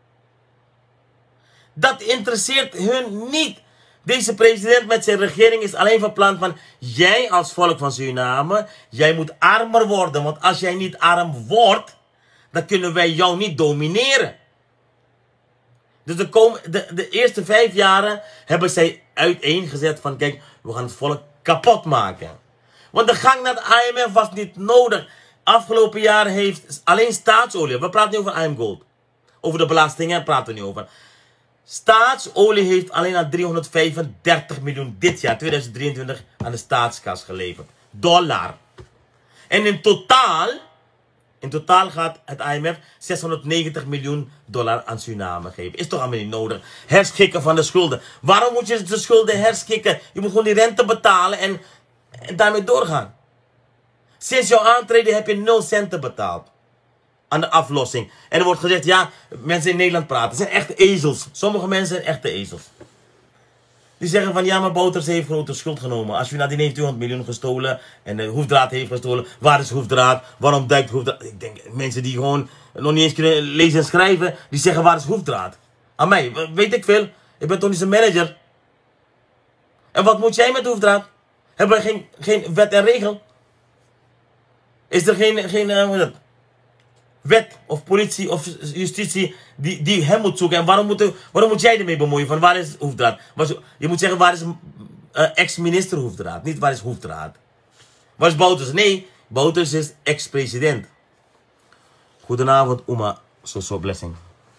[SPEAKER 1] Dat interesseert hun niet. Deze president met zijn regering is alleen van plan van... Jij als volk van Suriname, jij moet armer worden. Want als jij niet arm wordt, dan kunnen wij jou niet domineren. Dus de, kom, de, de eerste vijf jaren hebben zij uiteengezet van... Kijk, we gaan het volk kapot maken. Want de gang naar de I M F was niet nodig. Afgelopen jaar heeft alleen staatsolie... We praten niet over I M Gold. Over de belastingen praten we niet over... Staatsolie heeft alleen al driehonderdvijfendertig miljoen dit jaar, tweeduizend drieëntwintig, aan de staatskas geleverd. Dollar. En in totaal, in totaal gaat het I M F zeshonderdnegentig miljoen dollar aan Suriname geven. Is toch allemaal niet nodig. Herschikken van de schulden. Waarom moet je de schulden herschikken? Je moet gewoon die rente betalen en, en daarmee doorgaan. Sinds jouw aantreden heb je nul centen betaald. Aan de aflossing. En er wordt gezegd, ja, mensen in Nederland praten. Het zijn echte ezels. Sommige mensen zijn echte ezels. Die zeggen van, ja, maar Bouters heeft grote schuld genomen. Als je naar die heeft tweehonderd miljoen gestolen. En de hoefdraad heeft gestolen. Waar is hoefdraad? Waarom duikt hoefdraad? Ik denk, mensen die gewoon nog niet eens kunnen lezen en schrijven. Die zeggen, waar is hoefdraad? Aan mij, weet ik veel. Ik ben toch niet zijn manager. En wat moet jij met hoefdraad? Hebben we geen, geen wet en regel? Is er geen, geen uh, hoe is dat? Wet of politie of justitie die, die hem moet zoeken. En waarom moet, waarom moet jij ermee bemoeien? Van waar is hoefdraad? Je moet zeggen waar is uh, ex-minister hoefdraad. Niet waar is hoefdraad. Waar is Bouters? Nee, Bouters is ex-president. Goedenavond, Uma. Zo, zo, blessing.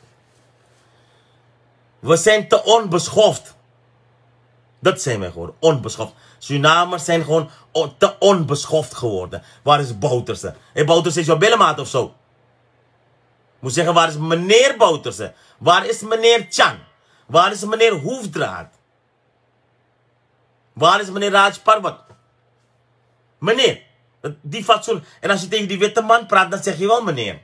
[SPEAKER 1] We zijn te onbeschoft. Dat zijn wij gewoon, onbeschoft. Surinamers zijn gewoon te onbeschoft geworden. Waar is Bouterse? Hé, Bouterse is jouw billenmaat of zo? Moet zeggen, waar is meneer Bouterse? Waar is meneer Chan? Waar is meneer Hoefdraad? Waar is meneer Raj Parvat? Meneer, die fatsoen. En als je tegen die witte man praat, dan zeg je wel meneer.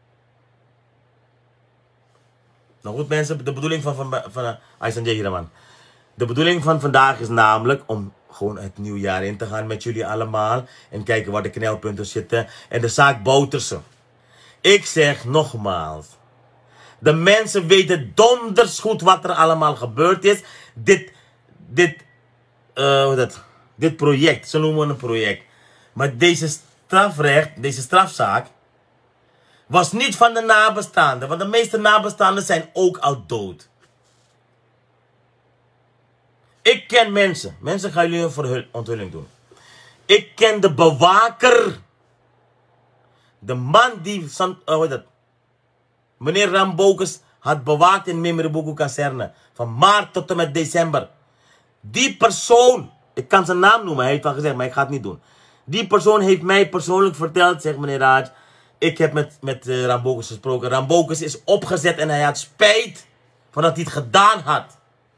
[SPEAKER 1] Nou goed mensen, de bedoeling van, van, van Aysan Jehiraman. De bedoeling van vandaag is namelijk om gewoon het nieuwjaar in te gaan met jullie allemaal. En kijken waar de knelpunten zitten. En de zaak Bouterse. Ik zeg nogmaals. De mensen weten donders goed wat er allemaal gebeurd is. Dit, dit, uh, hoe dat? Dit project, ze noemen het een project. Maar deze strafrecht, deze strafzaak, was niet van de nabestaanden. Want de meeste nabestaanden zijn ook al dood. Ik ken mensen. Mensen gaan jullie een onthulling doen. Ik ken de bewaker. De man die, uh, hoe dat? Meneer Rambocus had bewaakt in Memeriboku kazerne. Van maart tot en met december. Die persoon, ik kan zijn naam noemen, hij heeft al gezegd, maar ik ga het niet doen. Die persoon heeft mij persoonlijk verteld, zegt meneer Raj. Ik heb met, met uh, Rambocus gesproken. Rambocus is opgezet en hij had spijt van dat hij het gedaan had.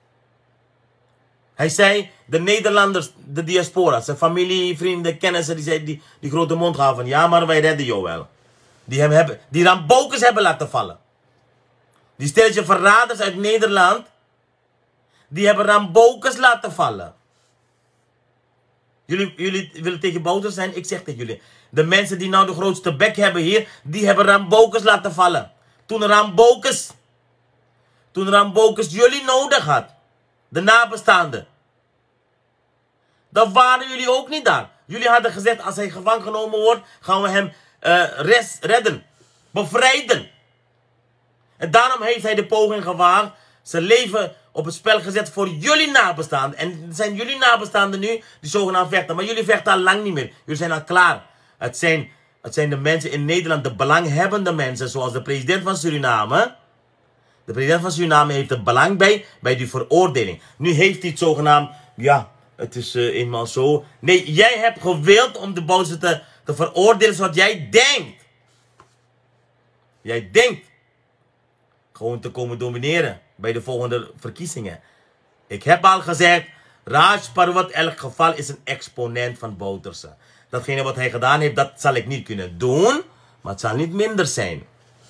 [SPEAKER 1] Hij zei, de Nederlanders, de diaspora, zijn familie, vrienden, kennissen, die, zei, die, die grote mond gaven van, ja, maar wij redden jou wel. Die, hem hebben, die Rambocus hebben laten vallen. Die stelletje verraders uit Nederland, die hebben Rambocus laten vallen. Jullie, jullie willen tegen Bouters zijn? Ik zeg tegen jullie. De mensen die nou de grootste bek hebben hier, die hebben Rambocus laten vallen. Toen Rambocus, toen Rambocus jullie nodig had. De nabestaanden. Dan waren jullie ook niet daar. Jullie hadden gezegd, als hij gevangen genomen wordt, gaan we hem uh, res, redden. Bevrijden. En daarom heeft hij de poging gewaagd. Zijn leven op het spel gezet voor jullie nabestaanden. En het zijn jullie nabestaanden nu die zogenaamd vechten. Maar jullie vechten al lang niet meer. Jullie zijn al klaar. Het zijn, het zijn de mensen in Nederland, de belanghebbende mensen, zoals de president van Suriname. De president van Suriname heeft er belang bij, bij die veroordeling. Nu heeft hij het zogenaamd, ja, het is uh, eenmaal zo. Nee, jij hebt gewild om de Bouters te, te veroordelen is wat jij denkt. Jij denkt gewoon te komen domineren bij de volgende verkiezingen. Ik heb al gezegd, Raj Parwat in elk geval is een exponent van Bouterse. Datgene wat hij gedaan heeft, dat zal ik niet kunnen doen, maar het zal niet minder zijn.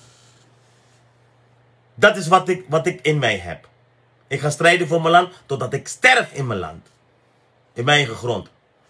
[SPEAKER 1] Dat is wat ik, wat ik in mij heb. Ik ga strijden voor mijn land totdat ik sterf in mijn land. In mijn eigen grond.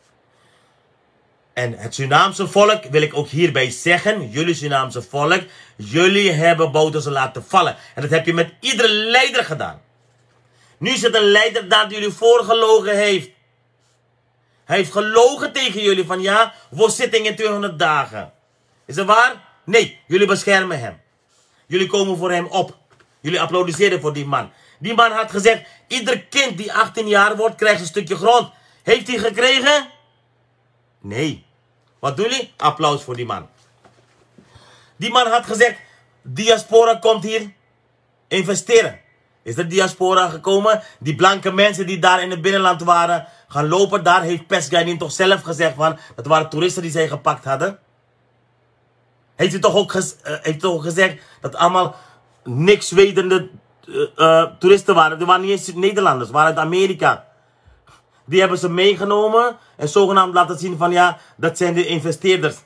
[SPEAKER 1] En het Surinaamse volk wil ik ook hierbij zeggen. Jullie Surinaamse volk. Jullie hebben Bouterse laten vallen. En dat heb je met iedere leider gedaan. Nu zit een leider daar die jullie voorgelogen heeft. Hij heeft gelogen tegen jullie van ja, voor zitting in tweehonderd dagen. Is dat waar? Nee, jullie beschermen hem. Jullie komen voor hem op. Jullie applaudisseren voor die man. Die man had gezegd, ieder kind die achttien jaar wordt krijgt een stukje grond. Heeft hij gekregen? Nee. Wat doen jullie? Applaus voor die man. Die man had gezegd, diaspora komt hier investeren. Is er diaspora gekomen? Die blanke mensen die daar in het binnenland waren, gaan lopen. Daar heeft Pesgainin toch zelf gezegd van, dat waren toeristen die zij gepakt hadden. Heeft hij toch ook, gez, uh, heeft toch ook gezegd dat allemaal niks wetende uh, uh, toeristen waren. Die waren niet eens Nederlanders, waren uit Amerika. Die hebben ze meegenomen en zogenaamd laten zien van ja, dat zijn de investeerders.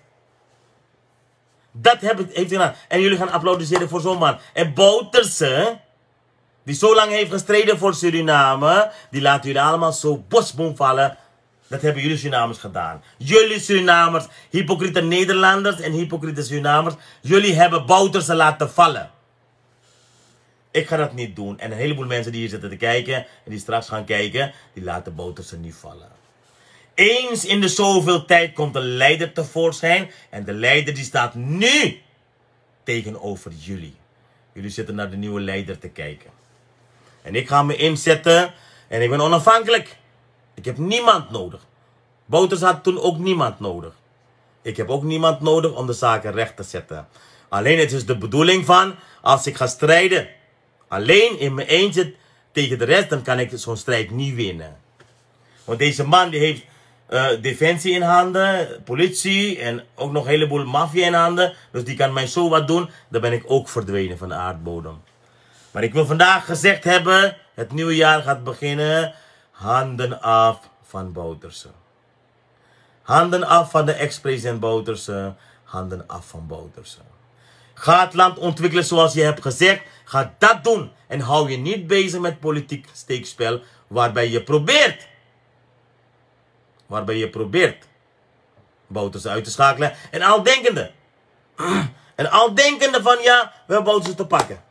[SPEAKER 1] Dat heeft hij gedaan. En jullie gaan applaudisseren voor zo'n man. En Bouterse, die zo lang heeft gestreden voor Suriname, die laten jullie allemaal zo bosboom vallen. Dat hebben jullie Surinamers gedaan. Jullie Surinamers, hypocriete Nederlanders en hypocriete Surinamers, jullie hebben Bouterse laten vallen. Ik ga dat niet doen. En een heleboel mensen die hier zitten te kijken en die straks gaan kijken, die laten Bouterse niet vallen. Eens in de zoveel tijd komt een leider tevoorschijn en de leider die staat nu tegenover jullie. Jullie zitten naar de nieuwe leider te kijken. En ik ga me inzetten en ik ben onafhankelijk. Ik heb niemand nodig. Bouterse had toen ook niemand nodig. Ik heb ook niemand nodig om de zaken recht te zetten. Alleen het is de bedoeling van, als ik ga strijden, alleen in mijn eentje tegen de rest, dan kan ik zo'n strijd niet winnen. Want deze man die heeft uh, defensie in handen, politie en ook nog een heleboel maffia in handen. Dus die kan mij zo wat doen, dan ben ik ook verdwenen van de aardbodem. Maar ik wil vandaag gezegd hebben, het nieuwe jaar gaat beginnen. Handen af van Bouterse. Handen af van de ex-president Bouterse. Handen af van Bouterse. Ga het land ontwikkelen zoals je hebt gezegd. Ga dat doen. En hou je niet bezig met politiek steekspel. Waarbij je probeert. Waarbij je probeert. Bouterse uit te schakelen. En al denkende. En al denkende van ja, we hebben Bouterse te pakken.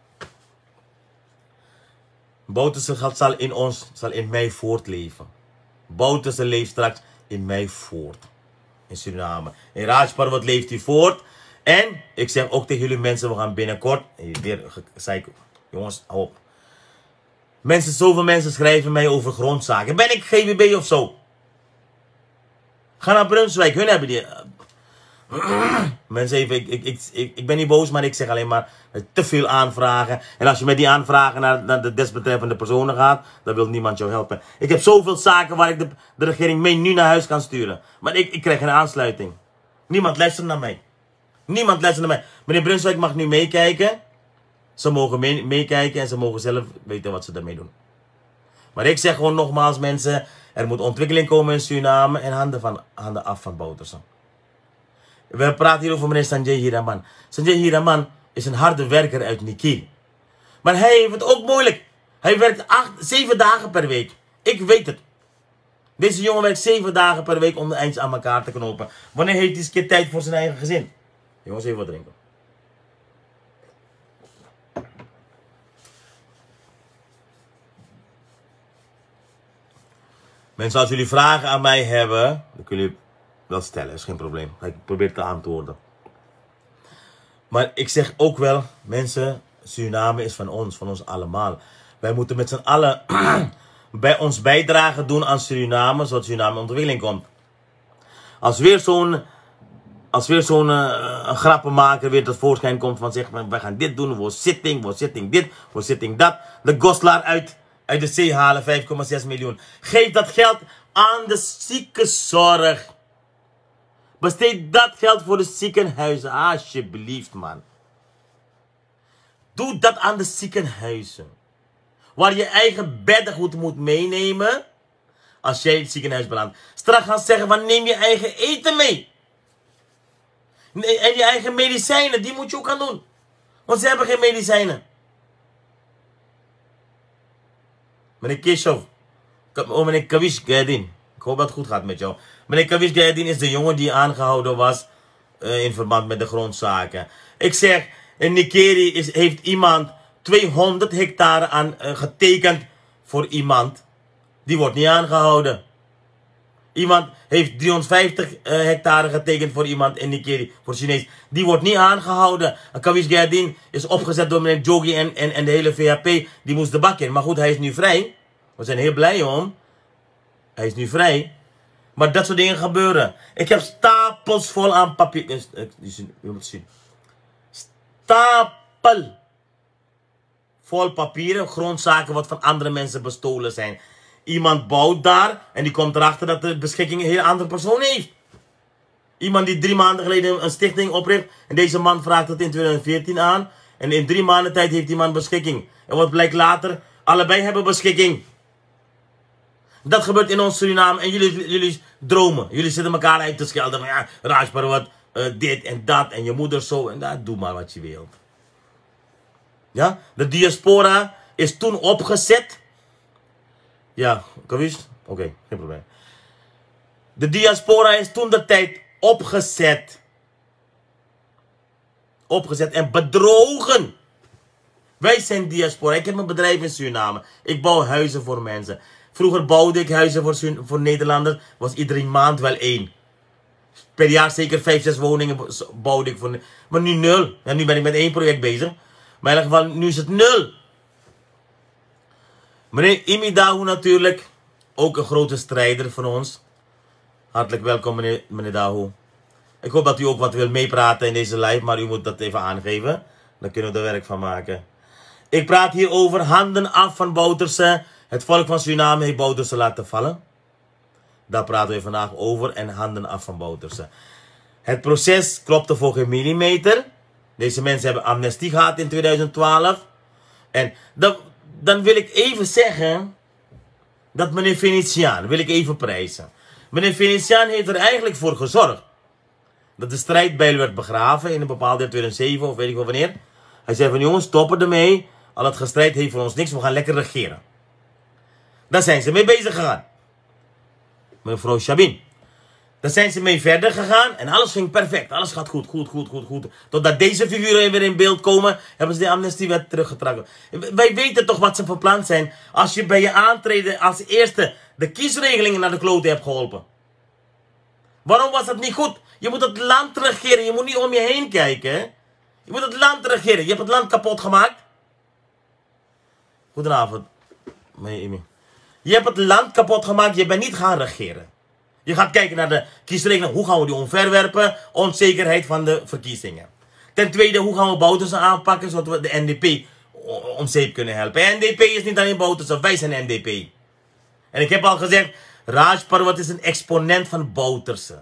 [SPEAKER 1] Bouterse zal in ons, zal in mij voortleven. Bouterse leeft straks in mij voort. In Suriname. In Raj Parwat leeft hij voort. En ik zeg ook tegen jullie mensen, we gaan binnenkort. Weer, zei ik, jongens, hou op. Mensen, zoveel mensen schrijven mij over grondzaken. Ben ik G B B of zo? Ga naar Brunswijk, hun hebben die. Mensen even, ik, ik, ik, ik, ik ben niet boos, maar ik zeg alleen maar te veel aanvragen. En als je met die aanvragen naar, naar de desbetreffende personen gaat, dan wil niemand jou helpen. Ik heb zoveel zaken waar ik de, de regering mee nu naar huis kan sturen. Maar ik, ik krijg geen aansluiting. Niemand luistert naar mij. Niemand luistert naar mij. Meneer Brunswijk mag nu meekijken. Ze mogen mee, meekijken en ze mogen zelf weten wat ze daarmee doen. Maar ik zeg gewoon nogmaals mensen, er moet ontwikkeling komen in Suriname en handen, van, handen af van Bouterse. We praten hier over meneer Sanjay Hiraman. Sanjay Hiraman is een harde werker uit Nikil. Maar hij heeft het ook moeilijk. Hij werkt acht, zeven dagen per week. Ik weet het. Deze jongen werkt zeven dagen per week om de eindjes aan elkaar te knopen. Wanneer heeft hij eens een keer tijd voor zijn eigen gezin? Jongens, even wat drinken. Mensen, als jullie vragen aan mij hebben, dan kunnen jullie dat stellen, is geen probleem. Ik probeer te antwoorden. Maar ik zeg ook wel, mensen, Suriname is van ons, van ons allemaal. Wij moeten met z'n allen bij ons bijdrage doen aan Suriname, zodat Suriname in ontwikkeling komt. Als weer zo'n als weer zo'n uh, grappenmaker weer tot voorschijn komt van zeg, wij gaan dit doen, voor zitting, voor zitting dit, voor zitting dat. De Goslar uit, uit de zee halen, vijf komma zes miljoen. Geef dat geld aan de ziekenzorg. Besteed dat geld voor de ziekenhuizen. Alsjeblieft, man. Doe dat aan de ziekenhuizen. Waar je eigen beddengoed moet meenemen. Als jij in het ziekenhuis belandt. Straks gaan zeggen van neem je eigen eten mee. En je eigen medicijnen. Die moet je ook gaan doen. Want ze hebben geen medicijnen. Meneer Keshoff. Oh, meneer Kavish Gaydin. Ik hoop dat het goed gaat met jou. Meneer Kavish Gaydin is de jongen die aangehouden was. Uh, in verband met de grondzaken. Ik zeg. In Nigeria is, heeft iemand tweehonderd hectare aan uh, getekend voor iemand. Die wordt niet aangehouden. Iemand heeft driehonderdvijftig uh, hectare getekend voor iemand in Nigeria. Voor Chinees. Die wordt niet aangehouden. Kavish Gaydin is opgezet door meneer Jogi en, en, en de hele V H P. Die moest de bak in. Maar goed, hij is nu vrij. We zijn heel blij om. Hij is nu vrij. Maar dat soort dingen gebeuren. Ik heb stapels vol aan papier. Je moet het zien. Stapel. Vol papieren. Grondzaken wat van andere mensen bestolen zijn. Iemand bouwt daar. En die komt erachter dat de beschikking een heel andere persoon heeft. Iemand die drie maanden geleden een stichting opricht. En deze man vraagt het in twintig veertien aan. En in drie maanden tijd heeft die man beschikking. En wat blijkt later? Allebei hebben beschikking. Dat gebeurt in ons Suriname. En jullie, jullie dromen. Jullie zitten elkaar uit te schelden. Van ja, Raj Parwat, uh, dit en dat. En je moeder zo. En dat. Doe maar wat je wilt. Ja. De diaspora is toen opgezet. Ja. Kavish? Oké. Okay, geen probleem. De diaspora is toen de tijd opgezet. Opgezet en bedrogen. Wij zijn diaspora. Ik heb een bedrijf in Suriname. Ik bouw huizen voor mensen. Vroeger bouwde ik huizen voor, voor Nederlanders. Was iedere maand wel één. Per jaar zeker vijf, zes woningen bouwde ik voor. Maar nu nul. Ja, nu ben ik met één project bezig. Maar in ieder geval, nu is het nul. Meneer Imi Dahu natuurlijk. Ook een grote strijder van ons. Hartelijk welkom meneer, meneer Dahu. Ik hoop dat u ook wat wil meepraten in deze live. Maar u moet dat even aangeven. Dan kunnen we er werk van maken. Ik praat hier over handen af van Bouterse. Het volk van Suriname heeft Bouterse laten vallen. Daar praten we vandaag over. En handen af van Bouterse. Het proces klopte voor geen millimeter. Deze mensen hebben amnestie gehad in tweeduizend twaalf. En dan, dan wil ik even zeggen. Dat meneer Venetiaan, wil ik even prijzen. Meneer Venetiaan heeft er eigenlijk voor gezorgd. Dat de strijdbijl werd begraven in een bepaalde tweeduizend zeven of weet ik wel wanneer. Hij zei van jongens, stoppen ermee. Al het gestrijd heeft voor ons niks, we gaan lekker regeren. Daar zijn ze mee bezig gegaan. Mevrouw Chabin. Daar zijn ze mee verder gegaan en alles ging perfect. Alles gaat goed, goed, goed, goed, goed. Totdat deze figuren weer in beeld komen, hebben ze de amnestiewet teruggetrokken. Wij weten toch wat ze van plan zijn als je bij je aantreden als eerste de kiesregelingen naar de klote hebt geholpen. Waarom was dat niet goed? Je moet het land regeren, je moet niet om je heen kijken. Hè? Je moet het land regeren. Je hebt het land kapot gemaakt. Goedenavond, meneer Imi. Je hebt het land kapot gemaakt, je bent niet gaan regeren. Je gaat kijken naar de kiesregelingen. Hoe gaan we die omverwerpen? Onzekerheid van de verkiezingen. Ten tweede, hoe gaan we Bouterse aanpakken zodat we de N D P om zeep kunnen helpen. N D P is niet alleen Bouterse, wij zijn N D P. En ik heb al gezegd, Raj Parwat is een exponent van Bouterse.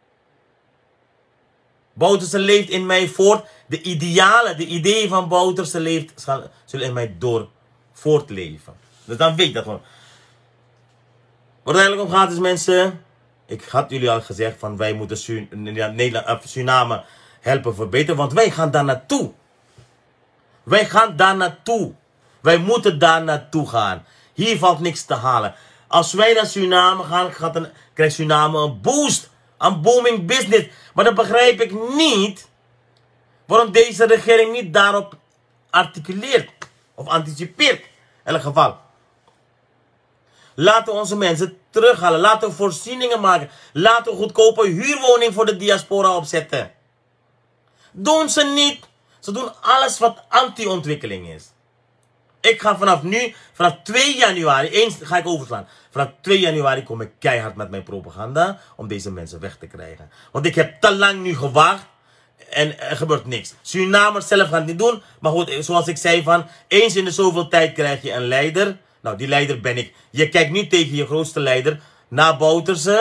[SPEAKER 1] Bouterse leeft in mij voort. De idealen, de ideeën van Bouterse leeft, zullen in mij door voortleven. Dus dan weet dat gewoon. Wat er eigenlijk om gaat is mensen. Ik had jullie al gezegd van wij moeten Sur Nederland, Suriname helpen verbeteren. Want wij gaan daar naartoe. Wij gaan daar naartoe. Wij moeten daar naartoe gaan. Hier valt niks te halen. Als wij naar Suriname gaan, gaat een, krijgt Suriname een boost. Een booming business. Maar dan begrijp ik niet waarom deze regering niet daarop articuleert. Of anticipeert. In elk geval. Laten we onze mensen terughalen. Laten we voorzieningen maken. Laten we goedkope huurwoning voor de diaspora opzetten. Doen ze niet. Ze doen alles wat anti-ontwikkeling is. Ik ga vanaf nu, vanaf twee januari, eens ga ik overslaan. Vanaf twee januari kom ik keihard met mijn propaganda om deze mensen weg te krijgen. Want ik heb te lang nu gewaagd en er gebeurt niks. Surinamers zelf gaan het niet doen. Maar goed, zoals ik zei van, eens in de zoveel tijd krijg je een leider. Nou, die leider ben ik. Je kijkt nu tegen je grootste leider, na Bouterse,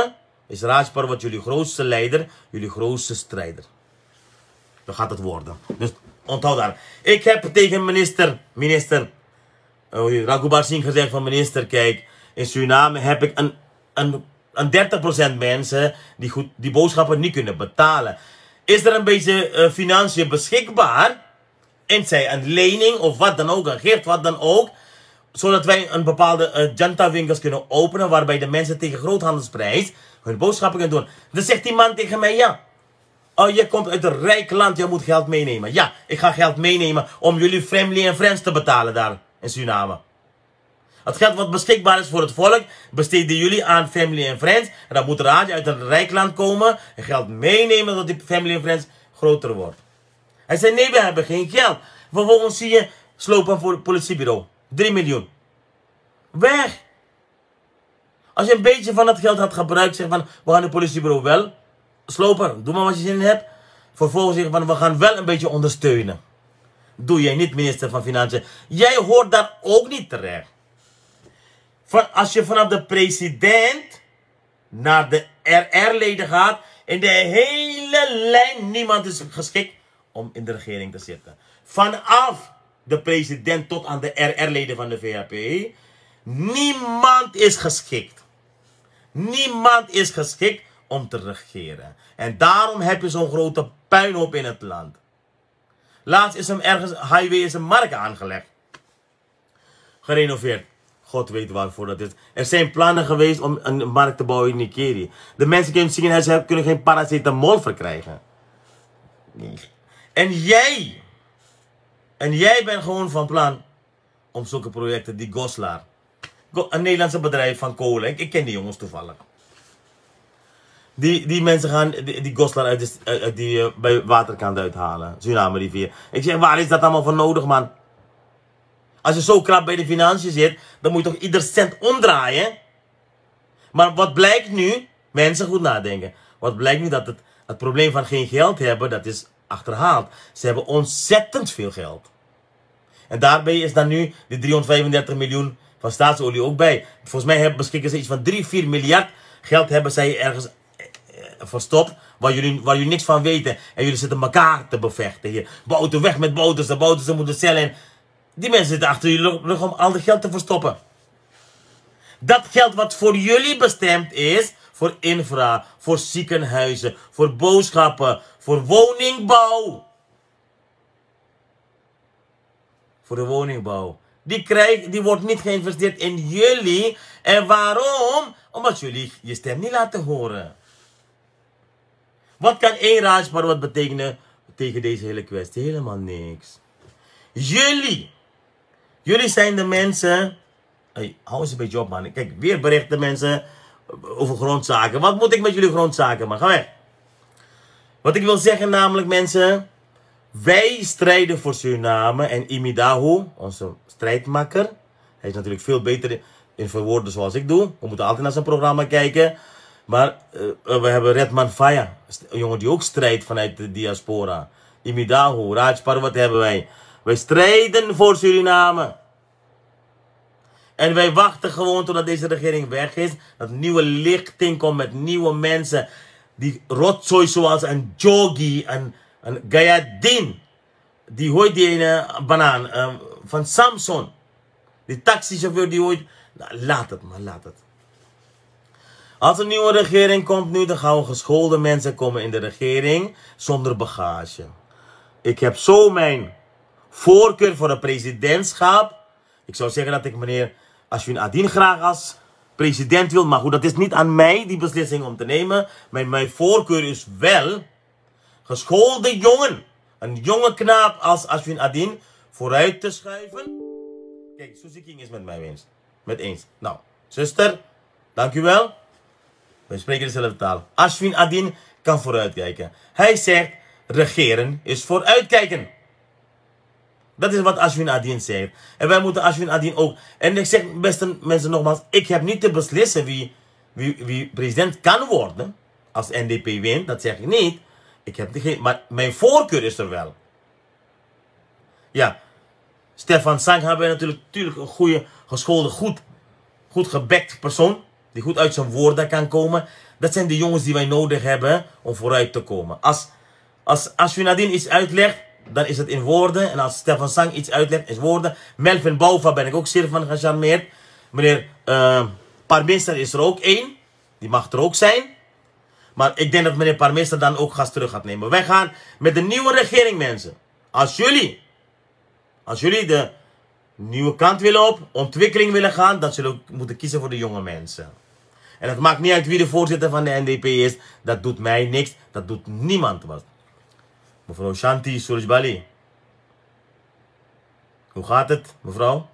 [SPEAKER 1] is Raj Parwat jullie grootste leider, jullie grootste strijder. Dat gaat het worden. Dus onthoud daar. Ik heb tegen minister, minister uh, Raghubar Singh gezegd van minister, kijk, in Suriname heb ik een, een, een dertig procent mensen die, goed, die boodschappen niet kunnen betalen. Is er een beetje uh, financiën beschikbaar? En zij een lening of wat dan ook, een gift, wat dan ook. Zodat wij een bepaalde uh, Janta winkels kunnen openen. Waarbij de mensen tegen groothandelsprijs hun boodschappen kunnen doen. Dan zegt die man tegen mij, ja. Oh, je komt uit een rijk land, je moet geld meenemen. Ja, ik ga geld meenemen om jullie family en friends te betalen daar in Suriname. Het geld wat beschikbaar is voor het volk, besteden jullie aan family en friends. En dan moet Raj uit een rijk land komen en geld meenemen dat die family en friends groter wordt. Hij zei, nee, we hebben geen geld. Vervolgens zie je slopen voor het politiebureau. drie miljoen. Weg. Als je een beetje van dat geld had gebruikt, zeg van, we gaan het politiebureau wel slopen. Doe maar wat je zin in hebt. Vervolgens zeg van, we gaan wel een beetje ondersteunen. Doe jij niet, minister van Financiën. Jij hoort daar ook niet terecht. Van, als je vanaf de president naar de R R-leden gaat, in de hele lijn, niemand is geschikt om in de regering te zitten. Vanaf de president tot aan de R R-leden van de V H P. Niemand is geschikt. Niemand is geschikt om te regeren. En daarom heb je zo'n grote puinhoop in het land. Laatst is hem ergens, highway is een markt aangelegd. Gerenoveerd. God weet waarvoor dat is. Er zijn plannen geweest om een markt te bouwen in Nigeria. De mensen in het ziekenhuis kunnen geen paracetamol verkrijgen. En jij, en jij bent gewoon van plan om zulke projecten, die Goslar, een Nederlandse bedrijf van kolen, ik, ik ken die jongens toevallig. Die, die mensen gaan die, die Goslar uit, de, uit die uh, bij waterkant uithalen, Suriname rivier. Ik zeg, waar is dat allemaal voor nodig, man? Als je zo krap bij de financiën zit, dan moet je toch ieder cent omdraaien. Maar wat blijkt nu? Mensen, goed nadenken. Wat blijkt nu? Dat het, het probleem van geen geld hebben, dat is achterhaald. Ze hebben ontzettend veel geld. En daarbij is dan nu de driehonderdvijfendertig miljoen van staatsolie ook bij. Volgens mij hebben, beschikken ze iets van drie, vier miljard geld hebben zij ergens eh, verstopt. Waar jullie, waar jullie niks van weten. En jullie zitten elkaar te bevechten hier. Bouten weg met bouters, de bouters moeten cellen. Die mensen zitten achter jullie rug om al dat geld te verstoppen. Dat geld wat voor jullie bestemd is, voor infra, voor ziekenhuizen, voor boodschappen, voor woningbouw. Voor de woningbouw. Die, krijg, die wordt niet geïnvesteerd in jullie. En waarom? Omdat jullie je stem niet laten horen. Wat kan één Raj Parwat betekenen tegen deze hele kwestie? Helemaal niks. Jullie. Jullie zijn de mensen. Hey, hou eens een beetje op, man. Kijk, weer berichten mensen over grondzaken. Wat moet ik met jullie grondzaken, man? Ga weg. Wat ik wil zeggen, namelijk, mensen. Wij strijden voor Suriname. En Imidahu, onze strijdmakker. Hij is natuurlijk veel beter in verwoorden zoals ik doe. We moeten altijd naar zijn programma kijken. Maar uh, we hebben Redman Faya. Een jongen die ook strijdt vanuit de diaspora. Imidahu, Raj Parwat hebben wij. Wij strijden voor Suriname. En wij wachten gewoon totdat deze regering weg is. Dat nieuwe lichting komt met nieuwe mensen. Die rotzooi zoals een Jogi, een, een Gayadin. Die hoort die ene banaan uh, van Samson. Die taxichauffeur die hoort. Nou, laat het maar, laat het. Als een nieuwe regering komt nu, dan gaan we geschoolde mensen komen in de regering zonder bagage. Ik heb zo mijn voorkeur voor een presidentschap. Ik zou zeggen dat ik meneer Ashwin Adin graag als president wil. Maar goed, dat is niet aan mij die beslissing om te nemen. Mijn, mijn voorkeur is wel geschoolde jongen. Een jonge knaap als Ashwin Adin vooruit te schuiven. Kijk, Susie King is met mij eens. Met eens. Nou, zuster, dank u wel. Wij spreken dezelfde taal. Ashwin Adin kan vooruitkijken. Hij zegt, regeren is vooruitkijken. Dat is wat Ashwin Adin zegt. En wij moeten Ashwin Adin ook. En ik zeg, beste mensen, nogmaals, ik heb niet te beslissen wie, wie, wie president kan worden. Als N D P wint, dat zeg ik niet. Ik heb geen, maar mijn voorkeur is er wel. Ja, Stefan Sang hebben we natuurlijk, natuurlijk een goede, geschoolde, goed, goed gebekt persoon. die goed uit zijn woorden kan komen. Dat zijn de jongens die wij nodig hebben om vooruit te komen. Als, als Ashwin Adin iets uitlegt, dan is het in woorden. En als Stefan Sang iets uitlegt, is woorden. Melvin Bouva ben ik ook zeer van gecharmeerd. Meneer uh, Parmeester is er ook één. Die mag er ook zijn. Maar ik denk dat meneer Parmeester dan ook gas terug gaat nemen. Wij gaan met de nieuwe regering, mensen. Als jullie, als jullie de nieuwe kant willen op, ontwikkeling willen gaan, dan zullen we moeten kiezen voor de jonge mensen. En het maakt niet uit wie de voorzitter van de N D P is. Dat doet mij niks. Dat doet niemand wat. Mevrouw Shanti Surjbali. Hoe gaat het, mevrouw?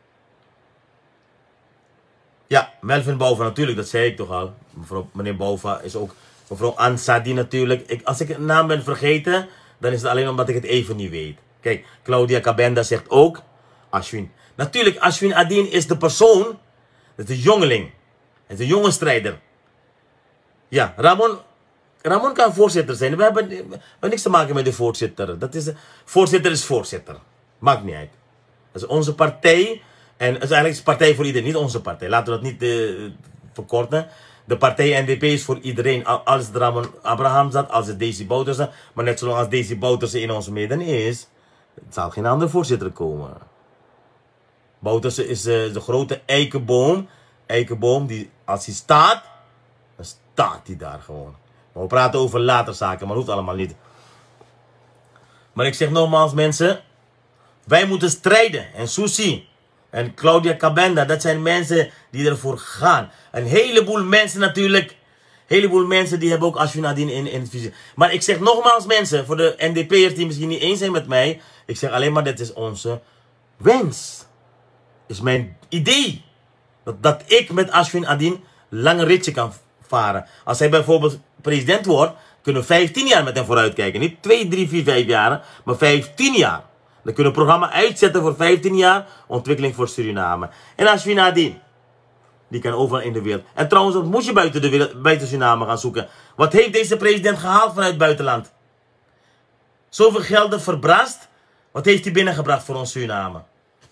[SPEAKER 1] Ja, Melvin Bouva natuurlijk, dat zei ik toch al. Mevrouw, meneer Bouva is ook... Mevrouw Ansadi natuurlijk. Ik, als ik een naam ben vergeten, dan is het alleen omdat ik het even niet weet. Kijk, Claudia Cabenda zegt ook... Ashwin. Natuurlijk, Ashwin Adin is de persoon. Dat is de jongeling. Hij is de jonge strijder. Ja, Ramon... Ramon kan voorzitter zijn. We hebben, we hebben niks te maken met de voorzitter. Dat is, voorzitter is voorzitter. Maakt niet uit. Dat is onze partij. En het is eigenlijk een partij voor iedereen. Niet onze partij. Laten we dat niet uh, verkorten. De partij N D P is voor iedereen. Als het Ramon Abraham zat. Als het Daisy Bouterse. Maar net zolang als Daisy Bouterse in ons midden is. Het zal geen andere voorzitter komen. Bouterse is uh, de grote eikenboom. Eikenboom die als hij staat. Dan staat hij daar gewoon. We praten over later zaken, maar dat hoeft allemaal niet. Maar ik zeg nogmaals mensen, wij moeten strijden. En Susi en Claudia Cabenda, dat zijn mensen die ervoor gaan. Een heleboel mensen natuurlijk. Een heleboel mensen die hebben ook Ashwin Adin in, in het visie. Maar ik zeg nogmaals mensen, voor de N D P'ers die misschien niet eens zijn met mij. Ik zeg alleen maar, dit is onze wens. Is mijn idee. Dat, dat ik met Ashwin Adin lange ritje kan varen. Als hij bijvoorbeeld president wordt, kunnen we vijftien jaar met hem vooruitkijken. Niet twee, drie, vier, vijf jaar, maar vijftien jaar. Dan kunnen we een programma uitzetten voor vijftien jaar. Ontwikkeling voor Suriname. En Ashwin Adin, die kan overal in de wereld. En trouwens, wat moet je buiten, de wereld, buiten Suriname gaan zoeken? Wat heeft deze president gehaald vanuit het buitenland? Zoveel gelden verbrast. Wat heeft hij binnengebracht voor ons Suriname?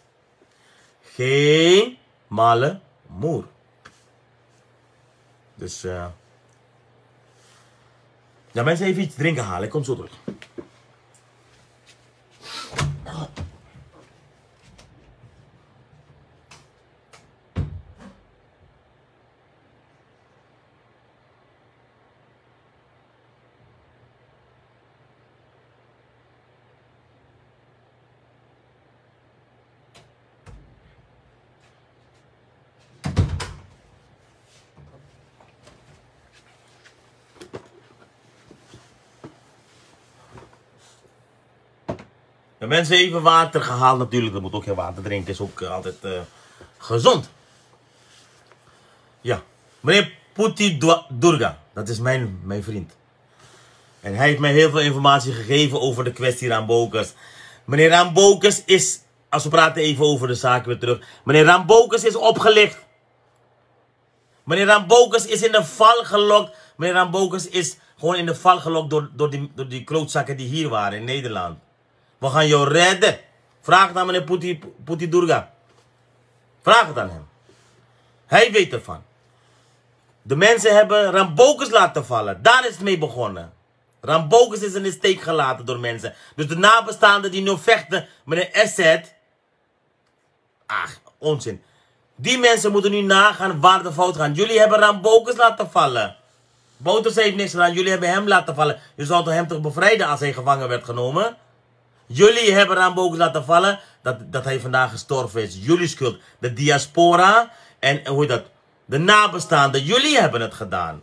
[SPEAKER 1] Geen malle moer. Dus, uh... ja, mensen even iets drinken halen. Ik kom zo terug. De mensen even water gehaald natuurlijk. Dat moet ook geen water drinken. Is ook uh, altijd uh, gezond. Ja. Meneer Puti Durga. Dat is mijn, mijn vriend. En hij heeft mij heel veel informatie gegeven over de kwestie Rambokers. Meneer Rambokers is... Als we praten even over de zaak weer terug. Meneer Rambokers is opgelicht. Meneer Rambokers is in de val gelokt. Meneer Rambokers is gewoon in de val gelokt door, door, die, door die klootzakken die hier waren in Nederland. We gaan jou redden. Vraag het aan meneer Puti, Puti Durga. Vraag het aan hem. Hij weet ervan. De mensen hebben Rambokers laten vallen. Daar is het mee begonnen. Rambokers is in de steek gelaten door mensen. Dus de nabestaanden die nu vechten, meneer Asset. Ach, onzin. Die mensen moeten nu nagaan waar de fout gaat. Jullie hebben Rambokers laten vallen. Bouters heeft niks gedaan. Jullie hebben hem laten vallen. Je zouden hem toch bevrijden als hij gevangen werd genomen? Jullie hebben Rambokers laten vallen dat, dat hij vandaag gestorven is. Jullie schuld. De diaspora en hoe heet dat? De nabestaanden. Jullie hebben het gedaan.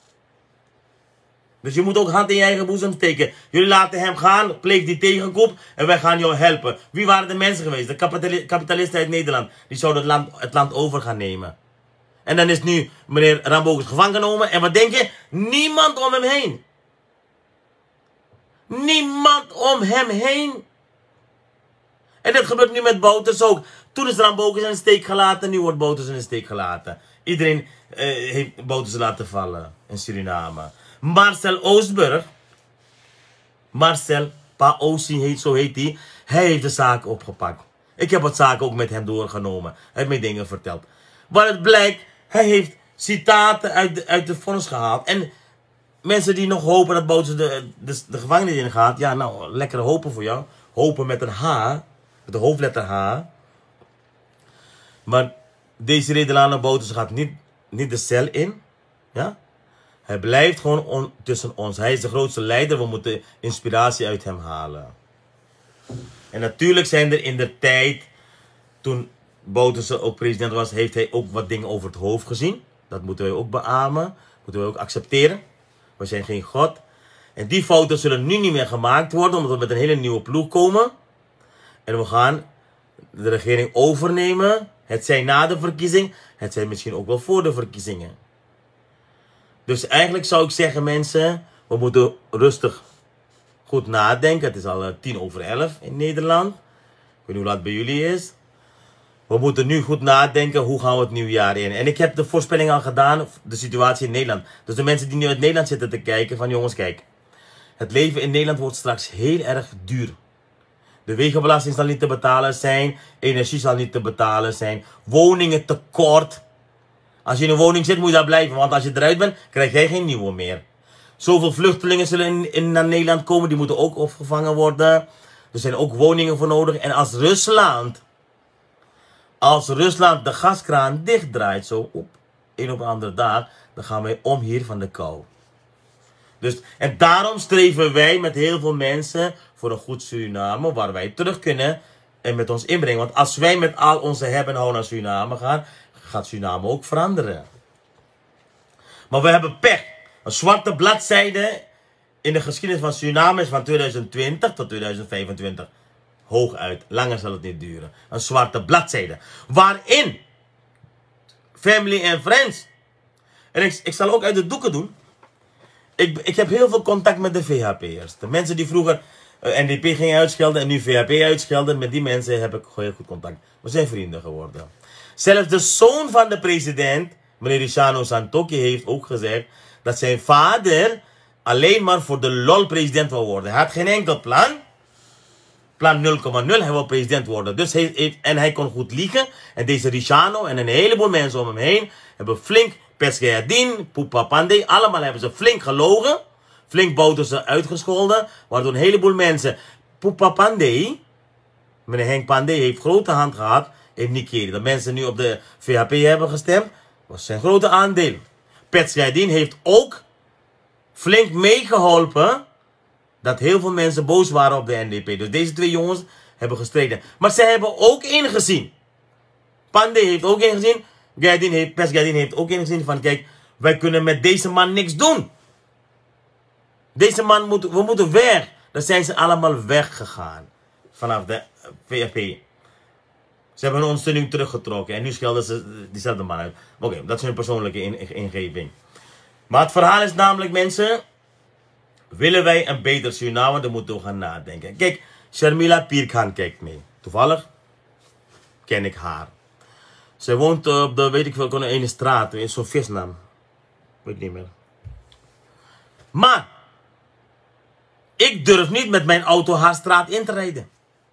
[SPEAKER 1] Dus je moet ook hand in je eigen boezem steken. Jullie laten hem gaan, pleeg die tegenkoop en wij gaan jou helpen. Wie waren de mensen geweest? De kapitali kapitalisten uit Nederland. Die zouden het land, het land over gaan nemen. En dan is nu meneer Rambokers gevangen genomen. En wat denk je? Niemand om hem heen. Niemand om hem heen. En dat gebeurt nu met Bouters ook. Toen is Rambokers in de steek gelaten. Nu wordt Bouters in de steek gelaten. Iedereen uh, heeft Bouters laten vallen in Suriname. Marcel Oostburg. Marcel Paosi heet, zo heet hij. Hij heeft de zaak opgepakt. Ik heb wat zaken ook met hem doorgenomen. Hij heeft mij dingen verteld. Maar het blijkt, hij heeft citaten uit de, uit de vonnis gehaald. En mensen die nog hopen dat Bouterse de, de, de gevangenis in gaat. Ja, nou, lekker hopen voor jou. Hopen met een H. Met de hoofdletter H. Maar deze Delano Bouterse gaat niet, niet de cel in. Ja? Hij blijft gewoon on, tussen ons. Hij is de grootste leider. We moeten inspiratie uit hem halen. En natuurlijk zijn er in de tijd, toen Bouterse ook president was, heeft hij ook wat dingen over het hoofd gezien. Dat moeten wij ook beamen. Moeten we ook accepteren. We zijn geen God. En die fouten zullen nu niet meer gemaakt worden, omdat we met een hele nieuwe ploeg komen. En we gaan de regering overnemen. Het zij na de verkiezing, het zij misschien ook wel voor de verkiezingen. Dus eigenlijk zou ik zeggen, mensen, we moeten rustig goed nadenken. Het is al uh, tien over elf in Nederland. Ik weet niet hoe laat het bij jullie is. We moeten nu goed nadenken, hoe gaan we het nieuwjaar in. En ik heb de voorspelling al gedaan, de situatie in Nederland. Dus de mensen die nu uit Nederland zitten te kijken, van jongens, kijk. Het leven in Nederland wordt straks heel erg duur. De wegenbelasting zal niet te betalen zijn. Energie zal niet te betalen zijn. Woningen tekort. Als je in een woning zit, moet je daar blijven. Want als je eruit bent, krijg jij geen nieuwe meer. Zoveel vluchtelingen zullen in, in, naar Nederland komen. Die moeten ook opgevangen worden. Er zijn ook woningen voor nodig. En als Rusland... Als Rusland de gaskraan dichtdraait, zo op een op een andere dag, dan gaan wij om hier van de kou. Dus, en daarom streven wij met heel veel mensen voor een goed Suriname, waar wij terug kunnen en met ons inbrengen. Want als wij met al onze hebben en houden naar Suriname gaan, gaat Suriname ook veranderen. Maar we hebben pech. Een zwarte bladzijde in de geschiedenis van Suriname is van tweeduizend twintig tot tweeduizend vijfentwintig. Hooguit, langer zal het niet duren. Een zwarte bladzijde. Waarin family en friends. En ik, ik zal ook uit de doeken doen. Ik, ik heb heel veel contact met de V H P'ers. De mensen die vroeger uh, N D P gingen uitschelden en nu V H P uitschelden. Met die mensen heb ik heel goed contact. We zijn vrienden geworden. Zelfs de zoon van de president, meneer Richano Santoki, heeft ook gezegd dat zijn vader alleen maar voor de lol president wil worden. Hij had geen enkel plan. Plan nul komma nul, hij wil president worden. Dus hij, hij, en hij kon goed liegen. En deze Richano en een heleboel mensen om hem heen hebben flink Pescayadin, Pupa Pandey, allemaal hebben ze flink gelogen. Flink Bouterse uitgescholden. Waardoor een heleboel mensen... Pupa Pandey, meneer Henk Pandey, heeft grote hand gehad in Nigeria. Dat mensen nu op de V H P hebben gestemd, was zijn grote aandeel. Pescayadin heeft ook flink meegeholpen dat heel veel mensen boos waren op de N D P. Dus deze twee jongens hebben gestreden. Maar zij hebben ook ingezien. Pandey heeft ook ingezien. Gerdin heeft, Pescayadin heeft ook ingezien van, kijk, wij kunnen met deze man niks doen. Deze man moet, we moeten weg. Dan zijn ze allemaal weggegaan. Vanaf de V F P. Ze hebben hun ondersteuning teruggetrokken. En nu schelden ze diezelfde man uit. Oké, okay, dat is hun persoonlijke in, ingeving. Maar het verhaal is namelijk, mensen, willen wij een beter Suriname, dan moeten we gaan nadenken. Kijk, Sharmila Pierkhan kijkt mee. Toevallig ken ik haar. Zij woont op de, weet ik veel, een ene straat, in zo'n visnaam. Weet niet meer. Maar ik durf niet met mijn auto haar straat in te rijden.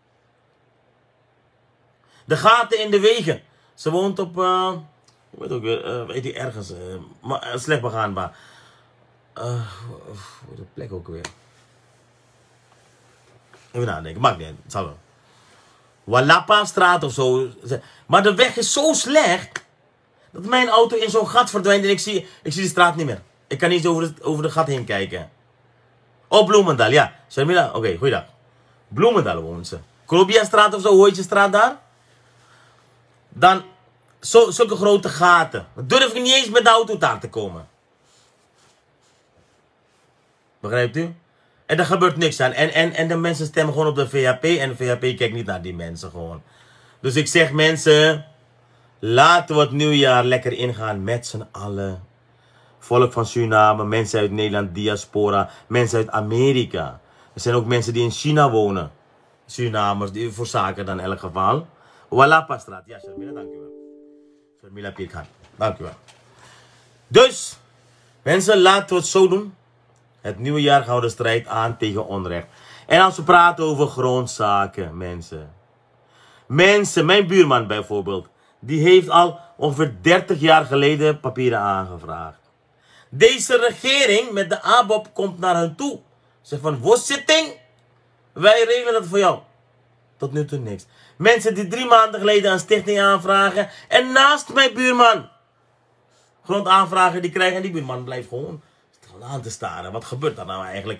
[SPEAKER 1] De gaten in de wegen. Ze woont op, uh, ik weet ook weer, uh, weet je, ergens, uh, maar, uh, slecht begaanbaar. Uh, hoe de plek ook weer. Even nadenken, maakt niet uit, het zal wel. Walapa straat of zo. Maar de weg is zo slecht dat mijn auto in zo'n gat verdwijnt en ik zie, ik zie de straat niet meer. Ik kan niet eens over de, over de gat heen kijken. Oh, Bloemendal, ja. Sharmila, oké, okay, goeiedag. Bloemendal woont ze. Kolobia straat of zo, hoe heet je straat daar? Dan zo, zulke grote gaten. Dan durf ik niet eens met de auto daar te komen. Begrijpt u? En er gebeurt niks aan. En, en, en de mensen stemmen gewoon op de V H P. En de V H P kijkt niet naar die mensen gewoon. Dus ik zeg mensen, laten we het nieuwjaar lekker ingaan met z'n allen. Volk van Suriname, mensen uit Nederland, diaspora, mensen uit Amerika. Er zijn ook mensen die in China wonen. Surinamers, die voor zaken dan in elk geval. Walapa straat. Ja, Sharmila, dank u wel. Sharmila Pierkhan, dank u wel. Dus, mensen, laten we het zo doen. Het nieuwe jaar gaan we de strijd aan tegen onrecht. En als we praten over grondzaken, mensen. Mensen, mijn buurman bijvoorbeeld. die heeft al ongeveer dertig jaar geleden papieren aangevraagd. Deze regering met de A B O P komt naar hen toe. Zegt van, wozzitting, wij regelen dat voor jou. Tot nu toe niks. Mensen die drie maanden geleden een stichting aanvragen. En naast mijn buurman. Grondaanvragen die krijgen en die buurman blijft gewoon aan te staren. Wat gebeurt er nou eigenlijk?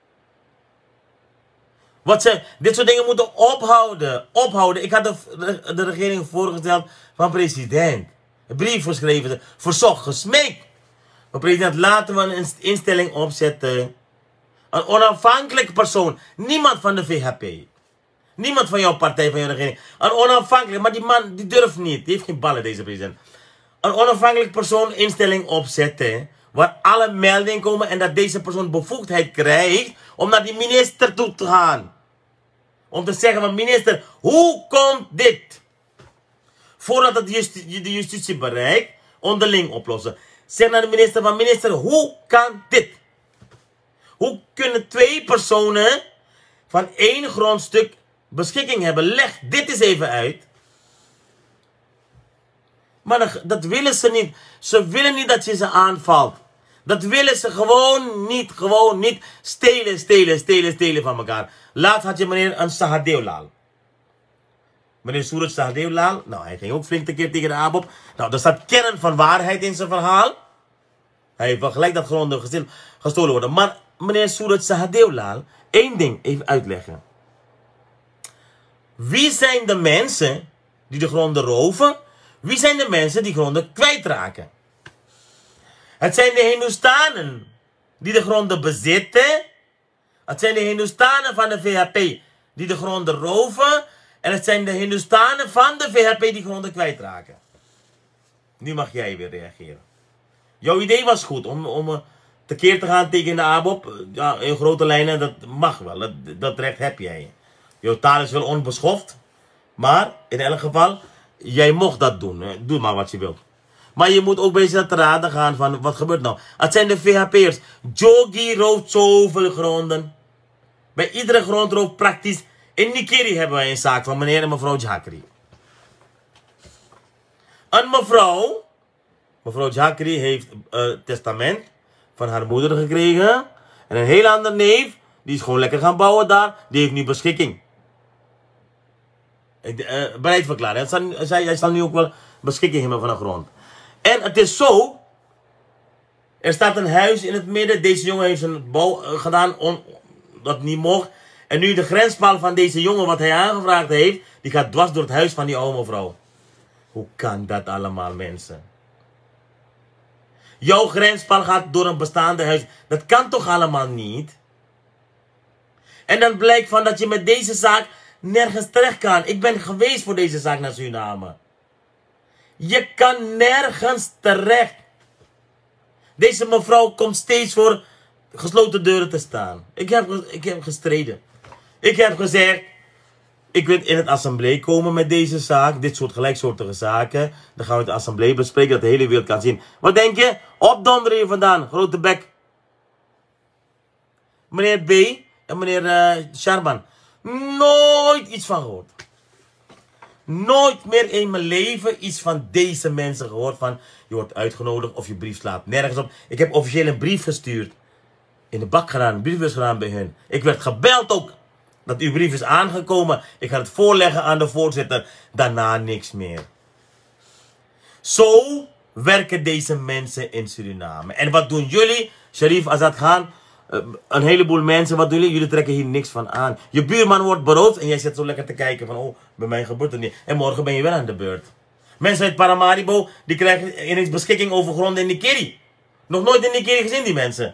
[SPEAKER 1] Wat ze, dit soort dingen moeten ophouden. Ophouden. Ik had de, de, de regering voorgesteld van president. Een brief geschreven, verzocht, gesmeekt. Maar president, laten we een instelling opzetten. Een onafhankelijk persoon. Niemand van de V H P. Niemand van jouw partij, van jouw regering. Een onafhankelijk, maar die man die durft niet. Die heeft geen ballen, deze president. Een onafhankelijk persoon instelling opzetten. Waar alle meldingen komen en dat deze persoon bevoegdheid krijgt om naar die minister toe te gaan. Om te zeggen van minister, hoe komt dit? Voordat het justi de justitie bereikt, onderling oplossen. Zeg naar de minister van minister, hoe kan dit? Hoe kunnen twee personen van één grondstuk beschikking hebben? Leg dit eens even uit. Maar dat, dat willen ze niet. Ze willen niet dat je ze aanvalt. Dat willen ze gewoon niet. Gewoon niet. Stelen, stelen, stelen, stelen van elkaar. Laatst had je meneer een Sahadeo Lal. Meneer Suraj Sahadeo Lal. Nou, hij ging ook flink tekeer tegen de A B O P. Nou, er staat kern van waarheid in zijn verhaal. Hij heeft wel gelijk dat gronden gestolen worden. Maar meneer Suraj Sahadeo Lal, één ding even uitleggen. Wie zijn de mensen die de gronden roven? Wie zijn de mensen die gronden kwijtraken? Het zijn de Hindustanen die de gronden bezitten. Het zijn de Hindustanen van de V H P die de gronden roven. En het zijn de Hindustanen van de V H P die gronden kwijtraken. Nu mag jij weer reageren. Jouw idee was goed om, om tekeer te gaan tegen de A B O P. Ja, in grote lijnen, dat mag wel. Dat, dat recht heb jij. Jouw taal is wel onbeschoft. Maar in elk geval, jij mocht dat doen. Doe maar wat je wilt. Maar je moet ook bij jezelf te raden gaan van, wat gebeurt nou? Het zijn de V H P'ers. Jogi rooft zoveel gronden. Bij iedere grondroof praktisch. In Nikeri hebben wij een zaak van meneer en mevrouw Jhakri. Een mevrouw, mevrouw Jhakri heeft uh, testament van haar moeder gekregen. En een heel ander neef, die is gewoon lekker gaan bouwen daar. Die heeft nu beschikking. Uh, bereid verklaren. Hij, hij zal nu ook wel beschikking hebben van de grond. En het is zo. Er staat een huis in het midden. Deze jongen heeft een bouw uh, gedaan on, dat niet mocht. En nu de grenspaal van deze jongen, wat hij aangevraagd heeft, die gaat dwars door het huis van die oude mevrouw. Hoe kan dat allemaal, mensen? Jouw grenspaal gaat door een bestaande huis. Dat kan toch allemaal niet? En dan blijkt van dat je met deze zaak nergens terecht kan. Ik ben geweest voor deze zaak naar Suriname. Je kan nergens terecht. Deze mevrouw komt steeds voor gesloten deuren te staan. Ik heb, ik heb gestreden. Ik heb gezegd, ik wil in het assemblee komen met deze zaak. Dit soort gelijksoortige zaken. Dan gaan we het assemblee bespreken, dat de hele wereld kan zien. Wat denk je? Opdonderen hier vandaan. Grote bek. Meneer B. en meneer uh, Sharman. Nooit iets van gehoord. Nooit meer in mijn leven iets van deze mensen gehoord. Van, je wordt uitgenodigd of je brief slaat nergens op. Ik heb officieel een brief gestuurd. In de bak gedaan, een brief is gedaan bij hun. Ik werd gebeld ook. Dat uw brief is aangekomen. Ik ga het voorleggen aan de voorzitter. Daarna niks meer. Zo werken deze mensen in Suriname. En wat doen jullie? Sharif Azad Khan. Uh, een heleboel mensen. Wat doen jullie? Jullie trekken hier niks van aan. Je buurman wordt beroofd. En jij zit zo lekker te kijken van. Oh, bij mij gebeurt het niet. En morgen ben je wel aan de beurt. Mensen uit Paramaribo. Die krijgen ineens beschikking over gronden in Nikeri. Nog nooit in Nikeri gezien, die mensen.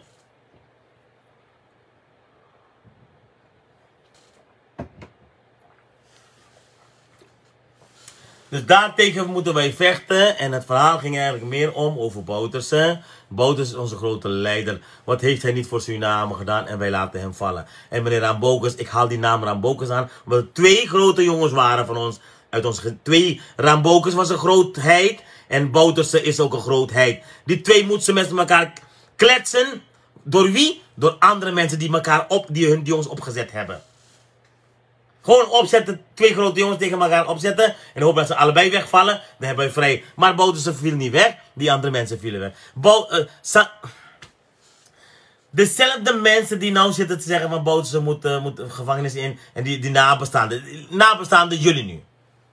[SPEAKER 1] Dus daartegen moeten wij vechten. En het verhaal ging eigenlijk meer om over Bouterse. Bouterse is onze grote leider. Wat heeft hij niet voor Suriname gedaan? En wij laten hem vallen. En meneer Rambocus, ik haal die naam Rambocus aan. Omdat er twee grote jongens waren van ons. Uit ons twee. Rambocus was een grootheid. En Bouterse is ook een grootheid. Die twee moeten ze met elkaar kletsen. Door wie? Door andere mensen die, elkaar op, die, hun, die ons opgezet hebben. Gewoon opzetten, twee grote jongens tegen elkaar opzetten. En dan hopen dat ze allebei wegvallen. Dan hebben we vrij. Maar Bouterse viel niet weg. Die andere mensen vielen weg. Bou uh, Dezelfde mensen die nou zitten te zeggen van Bouterse moet, uh, moet gevangenis in. En die, die nabestaanden. Die nabestaanden jullie nu.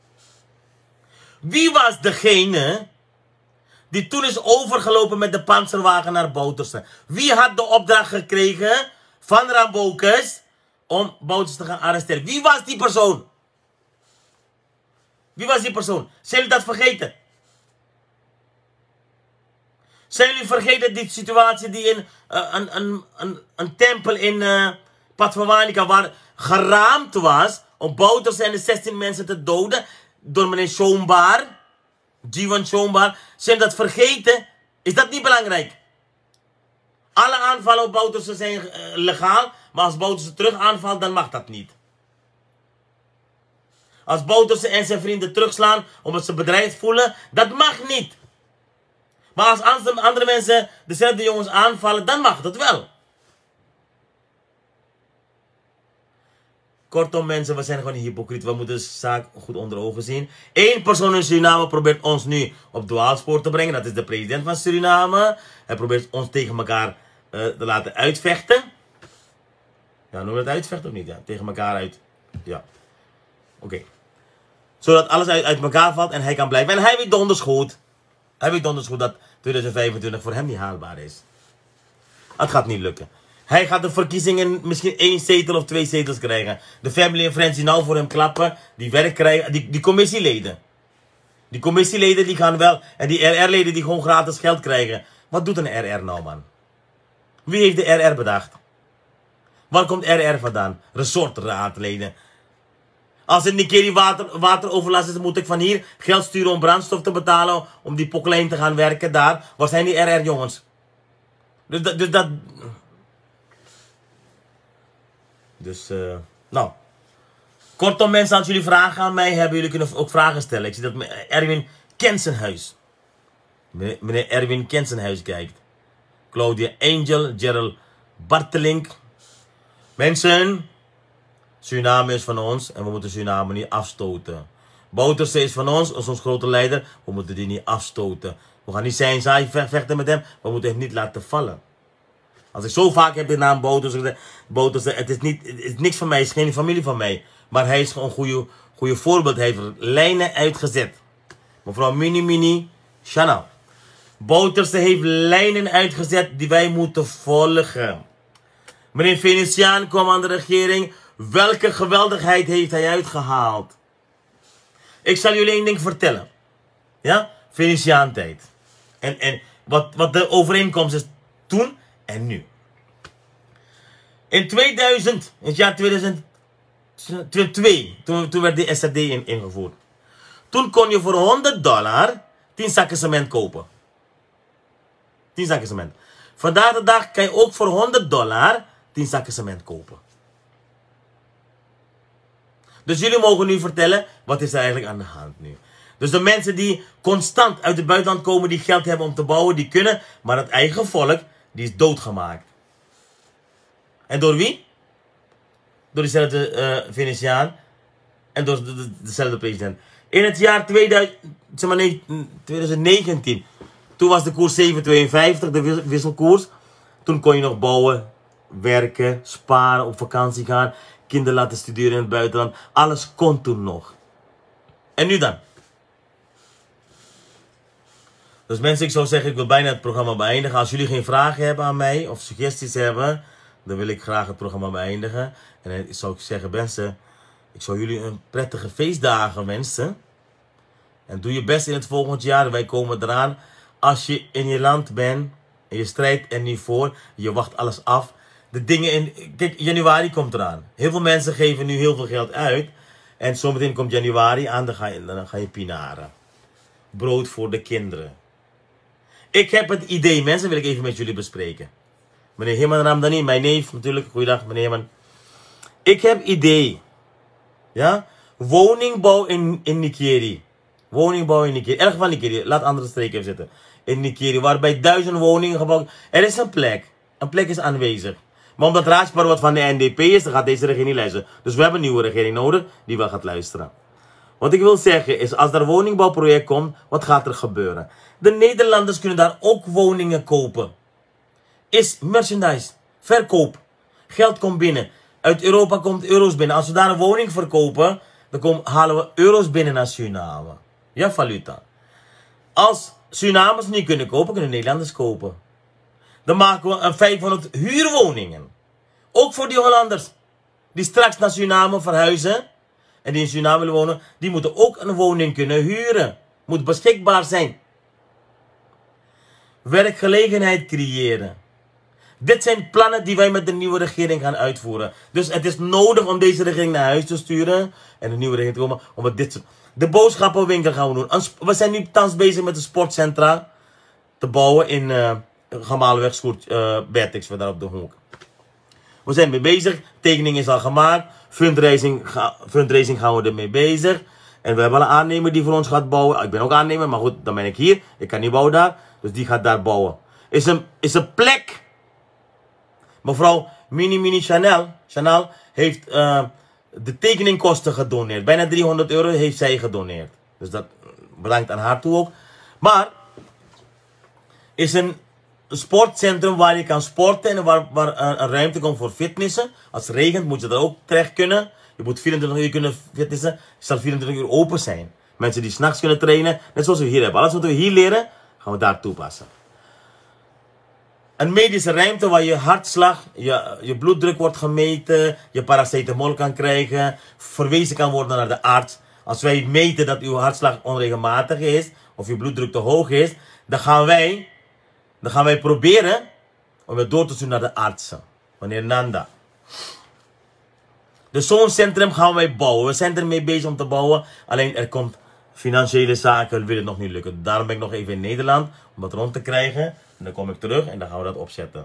[SPEAKER 1] Wie was degene die toen is overgelopen met de panzerwagen naar Bouterse? Wie had de opdracht gekregen van Rambocus om Bouterse te gaan arresteren? Wie was die persoon? Wie was die persoon? Zijn jullie dat vergeten? Zijn jullie vergeten die situatie die in uh, een, een, een, een tempel in uh, Patvawanika waar geraamd was om Bouterse en de zestien mensen te doden door meneer Shombar, Jivan Shombar. Zijn dat vergeten? Is dat niet belangrijk? Alle aanvallen op Bouterse zijn uh, legaal, maar als Bouterse terug aanvalt, dan mag dat niet. Als Bouterse en zijn vrienden terugslaan omdat ze bedreigd voelen, dat mag niet. Maar als andere mensen dezelfde jongens aanvallen, dan mag dat wel. Kortom mensen, we zijn gewoon hypocriet. We moeten de zaak goed onder ogen zien. Eén persoon in Suriname probeert ons nu op dwaalspoor te brengen. Dat is de president van Suriname. Hij probeert ons tegen elkaar uh, te laten uitvechten. Ja, noem je dat uitvechten of niet? Ja, tegen elkaar uit. Ja. Oké. Okay. Zodat alles uit, uit elkaar valt en hij kan blijven. En hij weet donders goed. Hij weet donders goed dat tweeduizend vijfentwintig voor hem niet haalbaar is. Het gaat niet lukken. Hij gaat de verkiezingen misschien één zetel of twee zetels krijgen. De family en friends die nou voor hem klappen, die werk krijgen, die, die commissieleden. Die commissieleden die gaan wel, en die R R-leden die gewoon gratis geld krijgen. Wat doet een R R nou, man? Wie heeft de R R bedacht? Waar komt R R vandaan? Resortraadleden. Als er een keer water, wateroverlast is, moet ik van hier geld sturen om brandstof te betalen, om die poklijn te gaan werken daar. Waar zijn die R R-jongens? Dus dat... Dus, dat... dus uh, nou. Kortom mensen, als jullie vragen aan mij hebben, jullie kunnen ook vragen stellen. Ik zie dat Erwin Kensenhuis. Meneer Erwin Kensenhuis kijkt. Claudia Angel, Gerald Bartelink. Mensen... Suriname is van ons en we moeten Suriname niet afstoten. Bouterse is van ons, is ons grote leider. We moeten die niet afstoten. We gaan niet zijn saai vechten met hem. We moeten hem niet laten vallen. Als ik zo vaak heb de naam Bouterse, Bouterse het, is niet, het is niks van mij, het is geen familie van mij. Maar hij is gewoon een goede, goede voorbeeld. Hij heeft lijnen uitgezet. Mevrouw Mini Mini Chanel. Bouterse heeft lijnen uitgezet die wij moeten volgen. Meneer Venetiaan kwam aan de regering. Welke geweldigheid heeft hij uitgehaald? Ik zal jullie één ding vertellen. Ja? Venetiaan tijd. En, en wat, wat de overeenkomst is toen en nu. In tweeduizend, in het jaar tweeduizend twee, toen, toen werd de S R D in, ingevoerd. Toen kon je voor honderd dollar tien zakken cement kopen. tien zakken cement. Vandaag de dag kan je ook voor honderd dollar tien zakken cement kopen. Dus jullie mogen nu vertellen, wat is er eigenlijk aan de hand nu? Dus de mensen die constant uit het buitenland komen, die geld hebben om te bouwen, die kunnen. Maar het eigen volk, die is doodgemaakt. En door wie? Door diezelfde uh, Venetiaan. En door de, de, dezelfde president. In het jaar tweeduizend, zeg maar nee, twintig negentien, toen was de koers zeven tweeënvijftig, de wisselkoers. Toen kon je nog bouwen, werken, sparen, op vakantie gaan. Kinderen laten studeren in het buitenland. Alles kon toen nog. En nu dan? Dus mensen, ik zou zeggen, ik wil bijna het programma beëindigen. Als jullie geen vragen hebben aan mij of suggesties hebben, dan wil ik graag het programma beëindigen. En dan zou ik zeggen, mensen, ik zou jullie een prettige feestdagen wensen. En doe je best in het volgend jaar. Wij komen eraan. Als je in je land bent en je strijdt er niet voor, je wacht alles af. De dingen in... Kijk, januari komt eraan. Heel veel mensen geven nu heel veel geld uit. En zometeen komt januari aan, dan ga je, dan ga je pinaren. Brood voor de kinderen. Ik heb het idee, mensen, wil ik even met jullie bespreken. Meneer Heman Ramdani, mijn neef natuurlijk. Goeiedag, meneer Heman. Ik heb idee. Ja? Woningbouw in, in Nikeri. Woningbouw in Nikeri. Erg van Nikeri. Laat andere streken even zitten. In Nikeri, waarbij duizend woningen gebouwd. Er is een plek. Een plek is aanwezig. Maar omdat Rajpar wat van de N D P is, dan gaat deze regering niet luisteren. Dus we hebben een nieuwe regering nodig die wel gaat luisteren. Wat ik wil zeggen is, als er een woningbouwproject komt, wat gaat er gebeuren? De Nederlanders kunnen daar ook woningen kopen. Is merchandise, verkoop. Geld komt binnen. Uit Europa komt euro's binnen. Als we daar een woning verkopen, dan komen, halen we euro's binnen naar Suriname. Ja, valuta. Als Surinamers niet kunnen kopen, kunnen Nederlanders kopen. Dan maken we een vijfhonderd huurwoningen. Ook voor die Hollanders. Die straks naar Suriname verhuizen. En die in Suriname willen wonen. Die moeten ook een woning kunnen huren. Moet beschikbaar zijn. Werkgelegenheid creëren. Dit zijn plannen die wij met de nieuwe regering gaan uitvoeren. Dus het is nodig om deze regering naar huis te sturen. En de nieuwe regering te komen. Om dit, de boodschappenwinkel gaan we doen. We zijn nu thans bezig met de sportcentra te bouwen in uh, Gamaleweg, Scoort, uh, Bertix, daar op de hoek. We zijn mee bezig. Tekening is al gemaakt. Fundraising, ga, fundraising gaan we ermee bezig. En we hebben een aannemer die voor ons gaat bouwen. Ik ben ook aannemer, maar goed, dan ben ik hier. Ik kan niet bouwen daar. Dus die gaat daar bouwen. Is een, is een plek. Mevrouw Mini Mini Chanel, Chanel heeft uh, de tekeningkosten gedoneerd. Bijna driehonderd euro heeft zij gedoneerd. Dus dat bedankt aan haar toe ook. Maar is een sportcentrum waar je kan sporten en waar, waar een, een ruimte komt voor fitnessen. Als het regent moet je er ook terecht kunnen. Je moet vierentwintig uur kunnen fitnessen. Het zal vierentwintig uur open zijn. Mensen die 's nachts kunnen trainen. Net zoals we hier hebben. Alles wat we hier leren, gaan we daar toepassen. Een medische ruimte waar je hartslag, je, je bloeddruk wordt gemeten, je paracetamol kan krijgen, verwezen kan worden naar de arts. Als wij meten dat uw hartslag onregelmatig is, of je bloeddruk te hoog is, dan gaan wij, dan gaan wij proberen om het door te sturen naar de artsen. Meneer Nanda. Dus zo'n centrum gaan wij bouwen. We zijn ermee bezig om te bouwen, alleen er komt financiële zaken, wil het nog niet lukken. Daarom ben ik nog even in Nederland, om dat rond te krijgen. En dan kom ik terug en dan gaan we dat opzetten.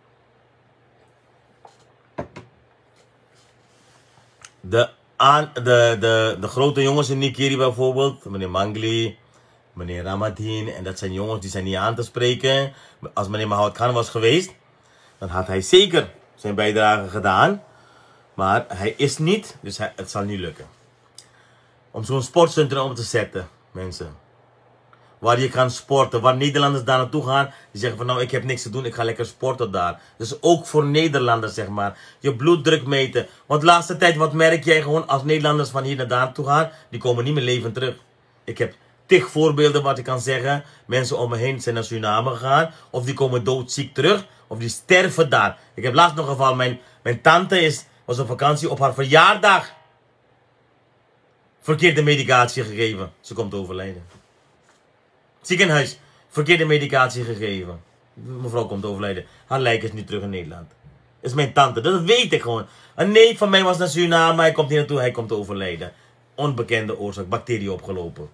[SPEAKER 1] De, aan, de, de, de grote jongens in Nikeri bijvoorbeeld, meneer Mangli, meneer Ramadhin, en dat zijn jongens die zijn niet aan te spreken. Als meneer Mahoud Khan was geweest, dan had hij zeker zijn bijdrage gedaan. Maar hij is niet, dus hij, het zal niet lukken. Om zo'n sportcentrum op te zetten, mensen. Waar je kan sporten, waar Nederlanders daar naartoe gaan. Die zeggen van nou ik heb niks te doen, ik ga lekker sporten daar. Dus ook voor Nederlanders zeg maar. Je bloeddruk meten. Want de laatste tijd wat merk jij gewoon als Nederlanders van hier naar daar naartoe gaan. Die komen niet meer levend terug. Ik heb tig voorbeelden wat ik kan zeggen. Mensen om me heen zijn naar Suriname gegaan. Of die komen doodziek terug. Of die sterven daar. Ik heb laatst nog een geval. Mijn, mijn tante is, was op vakantie op haar verjaardag. Verkeerde medicatie gegeven. Ze komt overlijden. Ziekenhuis, verkeerde medicatie gegeven. Mevrouw komt overlijden. Haar lijk is nu terug in Nederland. Dat is mijn tante, dat weet ik gewoon. Een neef van mij was naar Suriname, hij komt hier naartoe, hij komt overlijden. Onbekende oorzaak, bacterie opgelopen.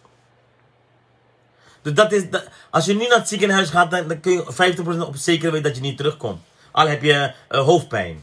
[SPEAKER 1] Dus dat is, dat, als je nu naar het ziekenhuis gaat, dan, dan kun je vijftig procent op zeker weten dat je niet terugkomt. Al heb je uh, hoofdpijn.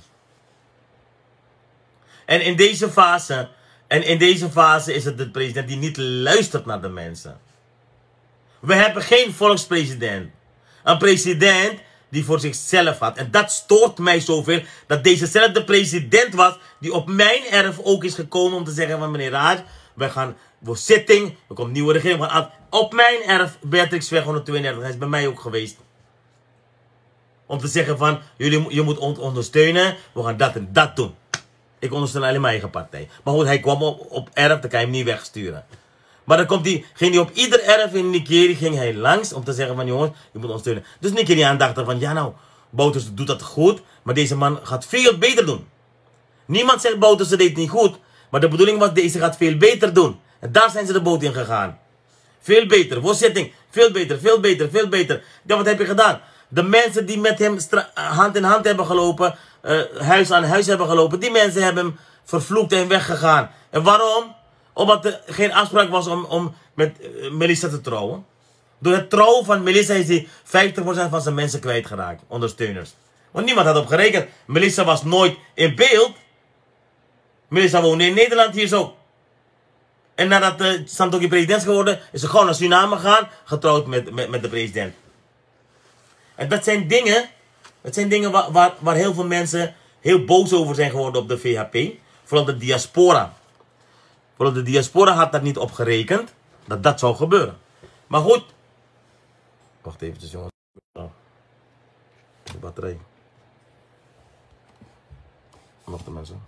[SPEAKER 1] En in deze fase, en in deze fase is het de president die niet luistert naar de mensen. We hebben geen volkspresident. Een president die voor zichzelf had. En dat stoort mij zoveel. Dat dezezelfde president was die op mijn erf ook is gekomen om te zeggen van meneer Raj. We gaan voor zitting. Er komt een nieuwe regering. We gaan op mijn erf Beatrixweg honderdtweeëndertig. Hij is bij mij ook geweest. Om te zeggen van jullie, je moet ons ondersteunen. We gaan dat en dat doen. Ik ondersteun alleen mijn eigen partij. Maar goed, hij kwam op, op erf. Dan kan je hem niet wegsturen. Maar dan komt die, ging hij op ieder erf in Nikeri ging hij langs om te zeggen van jongens, je moet ons steunen. Dus Nikeriaan dacht van ja nou, Bouterse doet dat goed, maar deze man gaat veel beter doen. Niemand zegt Bouterse deed het niet goed, maar de bedoeling was deze gaat veel beter doen. En daar zijn ze de boot in gegaan. Veel beter, voorzitting, veel beter, veel beter, veel beter. Ja, wat heb je gedaan? De mensen die met hem hand in hand hebben gelopen, uh, huis aan huis hebben gelopen, die mensen hebben hem vervloekt en weggegaan. En waarom? Omdat er geen afspraak was om, om met uh, Melissa te trouwen. Door het trouwen van Melissa is hij vijftig procent van zijn mensen kwijtgeraakt. Ondersteuners. Want niemand had op gerekend. Melissa was nooit in beeld. Melissa woonde in Nederland hier zo. En nadat uh, Santokhi president is geworden, is ze gewoon naar Suriname gegaan. Getrouwd met, met, met de president. En dat zijn dingen. Het zijn dingen waar, waar, waar heel veel mensen heel boos over zijn geworden op de V H P. Vooral de diaspora. Vooral de diaspora had daar niet op gerekend dat dat zou gebeuren. Maar goed. Wacht even, jongens. Oh. De batterij. Wacht de mensen.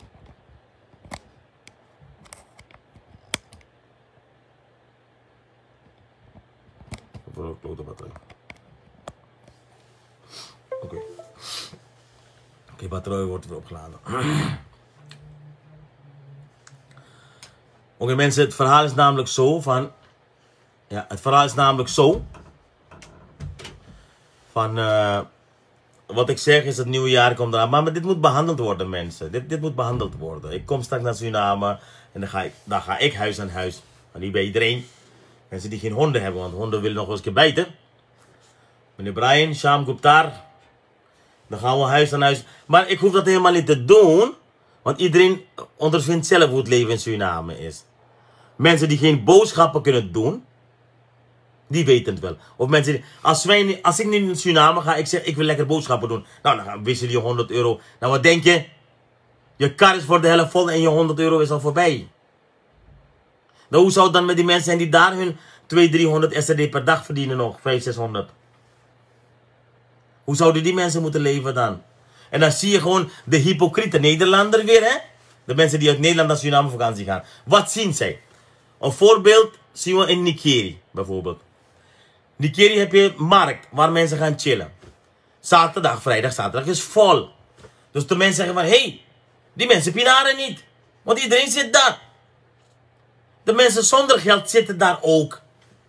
[SPEAKER 1] Voor een klote batterij. Oké. Okay. Oké, okay, batterij wordt weer opgeladen. Oké okay, mensen, het verhaal is namelijk zo van... Ja, het verhaal is namelijk zo... Van... Uh, wat ik zeg is, het nieuwe jaar komt eraan. Maar, maar dit moet behandeld worden, mensen. Dit, dit moet behandeld worden. Ik kom straks naar Suriname. En dan ga ik, dan ga ik huis aan huis. Maar niet bij iedereen. Mensen die geen honden hebben. Want honden willen nog wel eens een keer bijten. Meneer Brian, Sham Guptar. Dan gaan we huis aan huis. Maar ik hoef dat helemaal niet te doen. Want iedereen ondervindt zelf hoe het leven in Suriname is. Mensen die geen boodschappen kunnen doen. Die weten het wel. Of mensen die, als, wij, als ik nu in Suriname ga, ik zeg ik wil lekker boodschappen doen. Nou, dan gaan wisselen je honderd euro. Nou, wat denk je? Je kar is voor de helft vol en je honderd euro is al voorbij. Nou, hoe zou het dan met die mensen zijn die daar hun tweehonderd, driehonderd S R D per dag verdienen nog? vijfhonderd, zeshonderd. Hoe zouden die mensen moeten leven dan? En dan zie je gewoon de hypocriete Nederlander weer, hè? De mensen die uit Nederland naar Suriname vakantie gaan. Wat zien zij? Een voorbeeld zien we in Nikeri, bijvoorbeeld. Nikeri heb je markt waar mensen gaan chillen. Zaterdag, vrijdag, zaterdag is vol. Dus de mensen zeggen van, hé, hey, die mensen pinaren niet. Want iedereen zit daar. De mensen zonder geld zitten daar ook.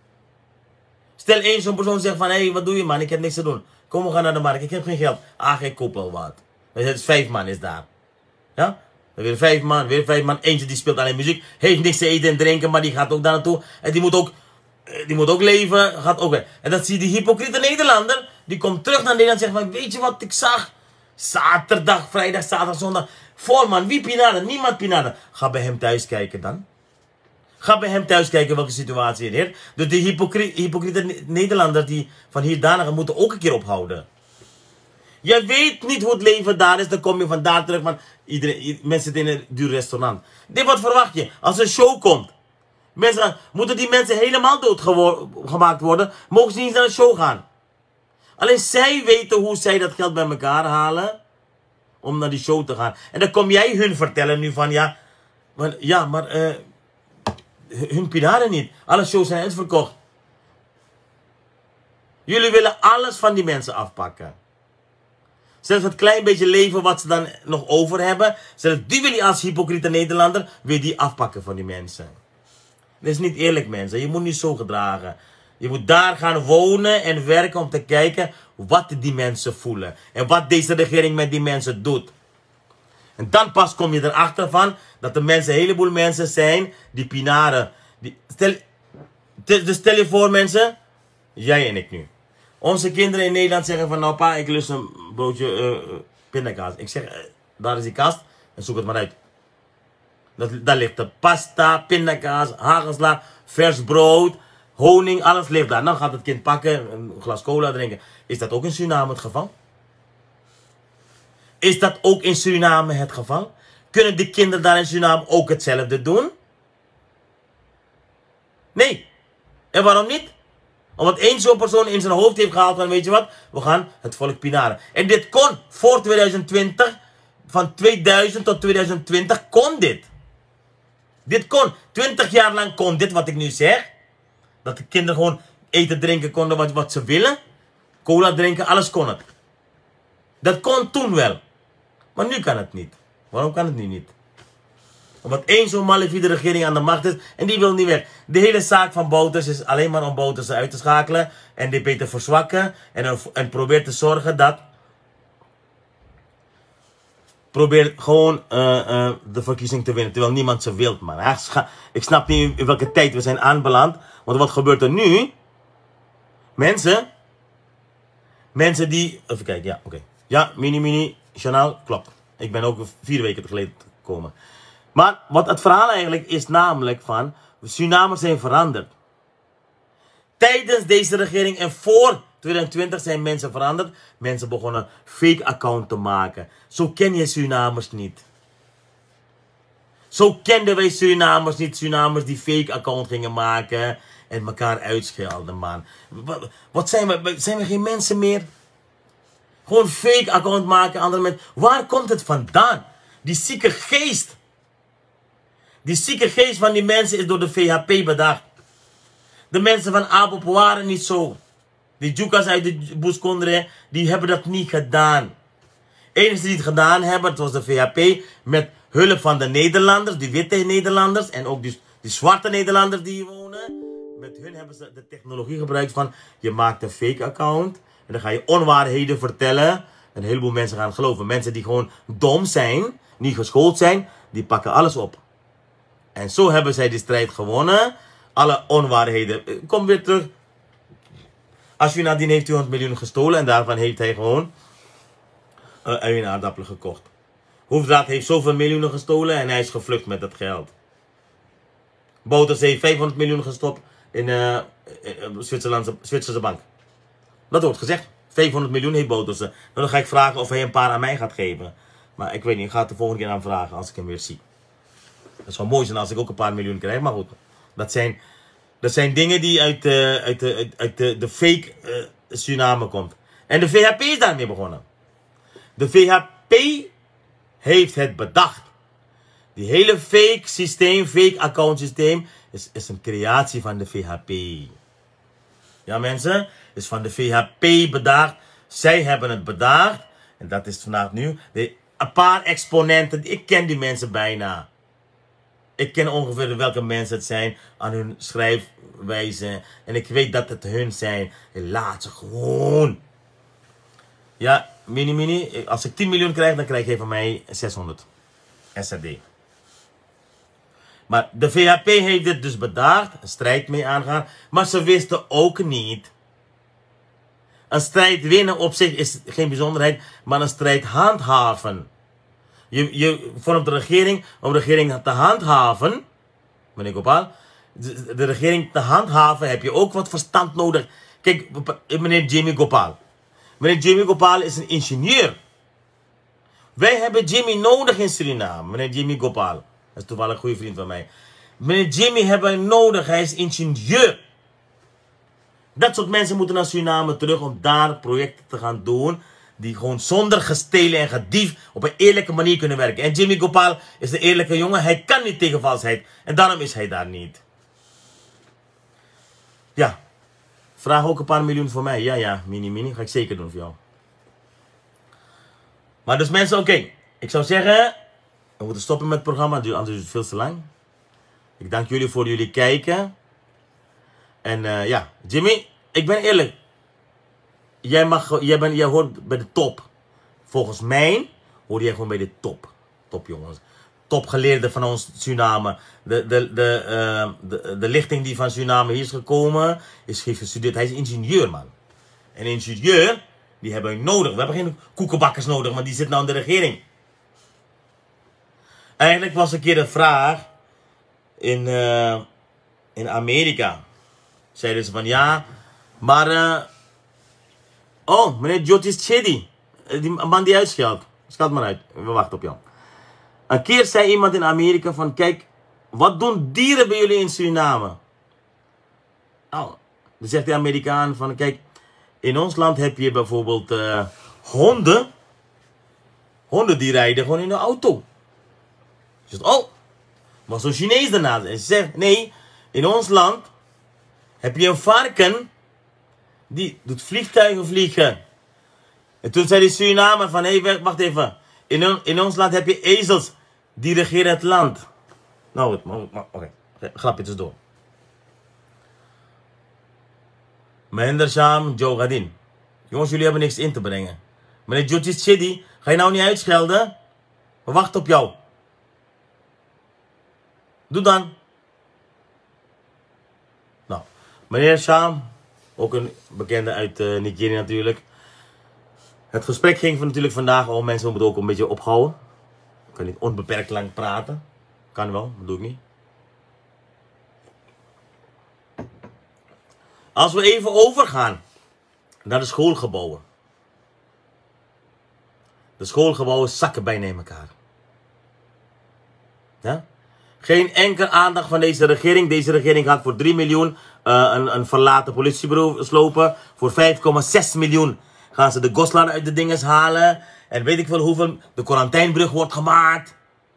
[SPEAKER 1] Stel één zo'n persoon zegt van, hé, hey, wat doe je man, ik heb niks te doen. Kom, we gaan naar de markt, ik heb geen geld. Ah, ik koop wel wat. Het is vijf man is daar. Ja? Weer vijf man, weer vijf man. Eentje die speelt alleen muziek. Heeft niks te eten en drinken, maar die gaat ook daar naartoe. En die moet ook, die moet ook leven, gaat ook weg. En dat zie je die hypocriete Nederlander. Die komt terug naar Nederland en zegt van, weet je wat ik zag? Zaterdag, vrijdag, zaterdag, zondag. Vol man, wie pinade? Niemand pinade. Ga bij hem thuis kijken dan. Ga bij hem thuis kijken welke situatie er is. Dus die hypocriete, hypocriete Nederlanders die van hier daarna moeten ook een keer ophouden. Je weet niet hoe het leven daar is, dan kom je vandaar terug van iedereen, mensen zitten in een duur restaurant. Dit wat verwacht je? Als een show komt. Mensen, moeten die mensen helemaal doodgemaakt worden? Mogen ze niet naar een show gaan? Alleen zij weten hoe zij dat geld bij elkaar halen om naar die show te gaan. En dan kom jij hun vertellen nu van ja, maar, ja, maar uh, hun pinaren niet. Alle shows zijn uitverkocht. Jullie willen alles van die mensen afpakken. Zelfs het klein beetje leven wat ze dan nog over hebben, zelfs die wil je als hypocriete Nederlander, wil je die afpakken van die mensen. Dat is niet eerlijk mensen, je moet niet zo gedragen. Je moet daar gaan wonen en werken om te kijken wat die mensen voelen. En wat deze regering met die mensen doet. En dan pas kom je erachter van dat er mensen, een heleboel mensen zijn die pinaren. Die, stel, dus stel je voor mensen, jij en ik nu. Onze kinderen in Nederland zeggen van nou pa, ik lust een broodje uh, pindakaas. Ik zeg, uh, daar is die kast en zoek het maar uit. Dat, daar ligt de pasta, pindakaas, hagelsla, vers brood, honing, alles ligt daar. Dan gaat het kind pakken, een glas cola drinken. Is dat ook in Suriname het geval? Is dat ook in Suriname het geval? Kunnen die kinderen daar in Suriname ook hetzelfde doen? Nee. En waarom niet? Omdat één zo'n persoon in zijn hoofd heeft gehaald van weet je wat, we gaan het volk pinaren. En dit kon voor tweeduizend twintig, van tweeduizend tot tweeduizend twintig kon dit. Dit kon, twintig jaar lang kon dit wat ik nu zeg. Dat de kinderen gewoon eten, drinken konden wat, wat ze willen. Cola drinken, alles kon het. Dat kon toen wel. Maar nu kan het niet. Waarom kan het nu niet? Omdat één zo'n malafide regering aan de macht is en die wil niet weg. De hele zaak van Bouters is alleen maar om Bouters uit te schakelen en D P te verzwakken en, en probeert te zorgen dat... Probeer gewoon uh, uh, de verkiezing te winnen, terwijl niemand ze wil, man. Ik snap niet in welke tijd we zijn aanbeland, want wat gebeurt er nu? Mensen, mensen die... Even kijken, ja, oké. Okay. Ja, mini, mini, Chanel, klopt. Ik ben ook vier weken geleden gekomen. Maar wat het verhaal eigenlijk is namelijk van, Surinamers zijn veranderd. Tijdens deze regering en voor tweeduizend twintig zijn mensen veranderd. Mensen begonnen fake account te maken. Zo ken je Surinamers niet. Zo kenden wij Surinamers niet. Surinamers die fake account gingen maken. En elkaar uitschelden, man. Wat, wat zijn we? Zijn we geen mensen meer? Gewoon fake account maken. Andere mensen. Waar komt het vandaan? Die zieke geest. Die zieke geest van die mensen is door de V H P bedacht. De mensen van Apop waren niet zo. Die Jukas uit de Boeskondre, die hebben dat niet gedaan. De enige die het gedaan hebben, het was de V H P. Met hulp van de Nederlanders, die witte Nederlanders. En ook die, die zwarte Nederlanders die hier wonen. Met hun hebben ze de technologie gebruikt van, je maakt een fake account. En dan ga je onwaarheden vertellen. En een heleboel mensen gaan geloven. Mensen die gewoon dom zijn, niet geschoold zijn, die pakken alles op. En zo hebben zij die strijd gewonnen. Alle onwaarheden. Kom weer terug. Ashwinadin heeft tweehonderd miljoen gestolen. En daarvan heeft hij gewoon uh, uien aardappelen gekocht. Hoefdraad heeft zoveel miljoenen gestolen. En hij is gevlucht met dat geld. Bouters heeft vijfhonderd miljoen gestopt in uh, een Zwitserlandse, Zwitserse bank. Dat wordt gezegd. vijfhonderd miljoen heeft Bouters. Nou, dan ga ik vragen of hij een paar aan mij gaat geven. Maar ik weet niet. Ik ga het de volgende keer aan vragen als ik hem weer zie. Dat zou mooi zijn als ik ook een paar miljoen krijg. Maar goed. Dat zijn, dat zijn dingen die uit, uh, uit, de, uit, uit de, de fake uh, Suriname komt. En de V H P is daarmee begonnen. De V H P heeft het bedacht. Die hele fake systeem, fake account systeem, is, is een creatie van de V H P. Ja mensen, is van de V H P bedacht. Zij hebben het bedacht. En dat is vandaag nu. De, een paar exponenten, ik ken die mensen bijna. Ik ken ongeveer welke mensen het zijn aan hun schrijfwijze. En ik weet dat het hun zijn. Laat ze gewoon. Ja, mini mini. Als ik tien miljoen krijg, dan krijg je van mij zeshonderd. S R D. Maar de V H P heeft dit dus bedacht. Een strijd mee aangaan. Maar ze wisten ook niet. Een strijd winnen op zich is geen bijzonderheid. Maar een strijd handhaven. Je, je vormt de regering om de regering te handhaven. Meneer Gopal. De, de regering te handhaven heb je ook wat verstand nodig. Kijk, meneer Jimmy Gopal. Meneer Jimmy Gopal is een ingenieur. Wij hebben Jimmy nodig in Suriname. Meneer Jimmy Gopal. Dat is toevallig een goede vriend van mij. Meneer Jimmy hebben we nodig. Hij is ingenieur. Dat soort mensen moeten naar Suriname terug om daar projecten te gaan doen. Die gewoon zonder gestelen en gedief op een eerlijke manier kunnen werken. En Jimmy Gopal is de eerlijke jongen. Hij kan niet tegen valsheid. En daarom is hij daar niet. Ja. Vraag ook een paar miljoen voor mij. Ja, ja. Mini, mini. Ga ik zeker doen voor jou. Maar dus mensen, oké. Okay. Ik zou zeggen, we moeten stoppen met het programma. Anders is het veel te lang. Ik dank jullie voor jullie kijken. En uh, ja, Jimmy, ik ben eerlijk. Jij, mag, jij, bent, jij hoort bij de top. Volgens mij hoor jij gewoon bij de top. Top jongens. Topgeleerden van ons Suriname. De, de, de, uh, de, de lichting die van Suriname hier is gekomen, is gestudeerd. Hij is ingenieur, man. En ingenieur, die hebben we nodig. We hebben geen koekenbakkers nodig, maar die zitten nou in de regering. Eigenlijk was een keer een vraag in, uh, in Amerika. Zeiden ze van ja, maar... Uh, oh, meneer Jotis Chedi. Die man die uitscheldt. Scheld maar uit. We wachten op jou. Een keer zei iemand in Amerika van... Kijk, wat doen dieren bij jullie in Suriname? Nou, dan zegt de Amerikaan van... Kijk, in ons land heb je bijvoorbeeld uh, honden. Honden die rijden gewoon in de auto. Je zegt, oh, maar zo'n Chinees daarna. En ze zegt, nee, in ons land heb je een varken... Die doet vliegtuigen vliegen. En toen zei die Suriname van, hé, hey, wacht even. In, on, in ons land heb je ezels. Die regeren het land. Nou goed, oké. Okay. Grapje tussendoor. Mahinder Sham, Joe Gadin. Jongens, jullie hebben niks in te brengen. Meneer Jotis Chidi, ga je nou niet uitschelden? We wachten op jou. Doe dan. Nou, meneer Sham... Ook een bekende uit uh, Nigeria natuurlijk. Het gesprek ging van, natuurlijk vandaag al. Mensen moeten ook een beetje ophouden. Ik kan niet onbeperkt lang praten. Kan wel, dat doe ik niet. Als we even overgaan naar de schoolgebouwen. De schoolgebouwen zakken bijna in elkaar. Ja? Geen enkele aandacht van deze regering. Deze regering gaat voor drie miljoen uh, een, een verlaten politiebureau slopen. Voor vijf komma zes miljoen gaan ze de Goslar uit de dinges halen. En weet ik veel hoeveel. De quarantijnbrug wordt gemaakt.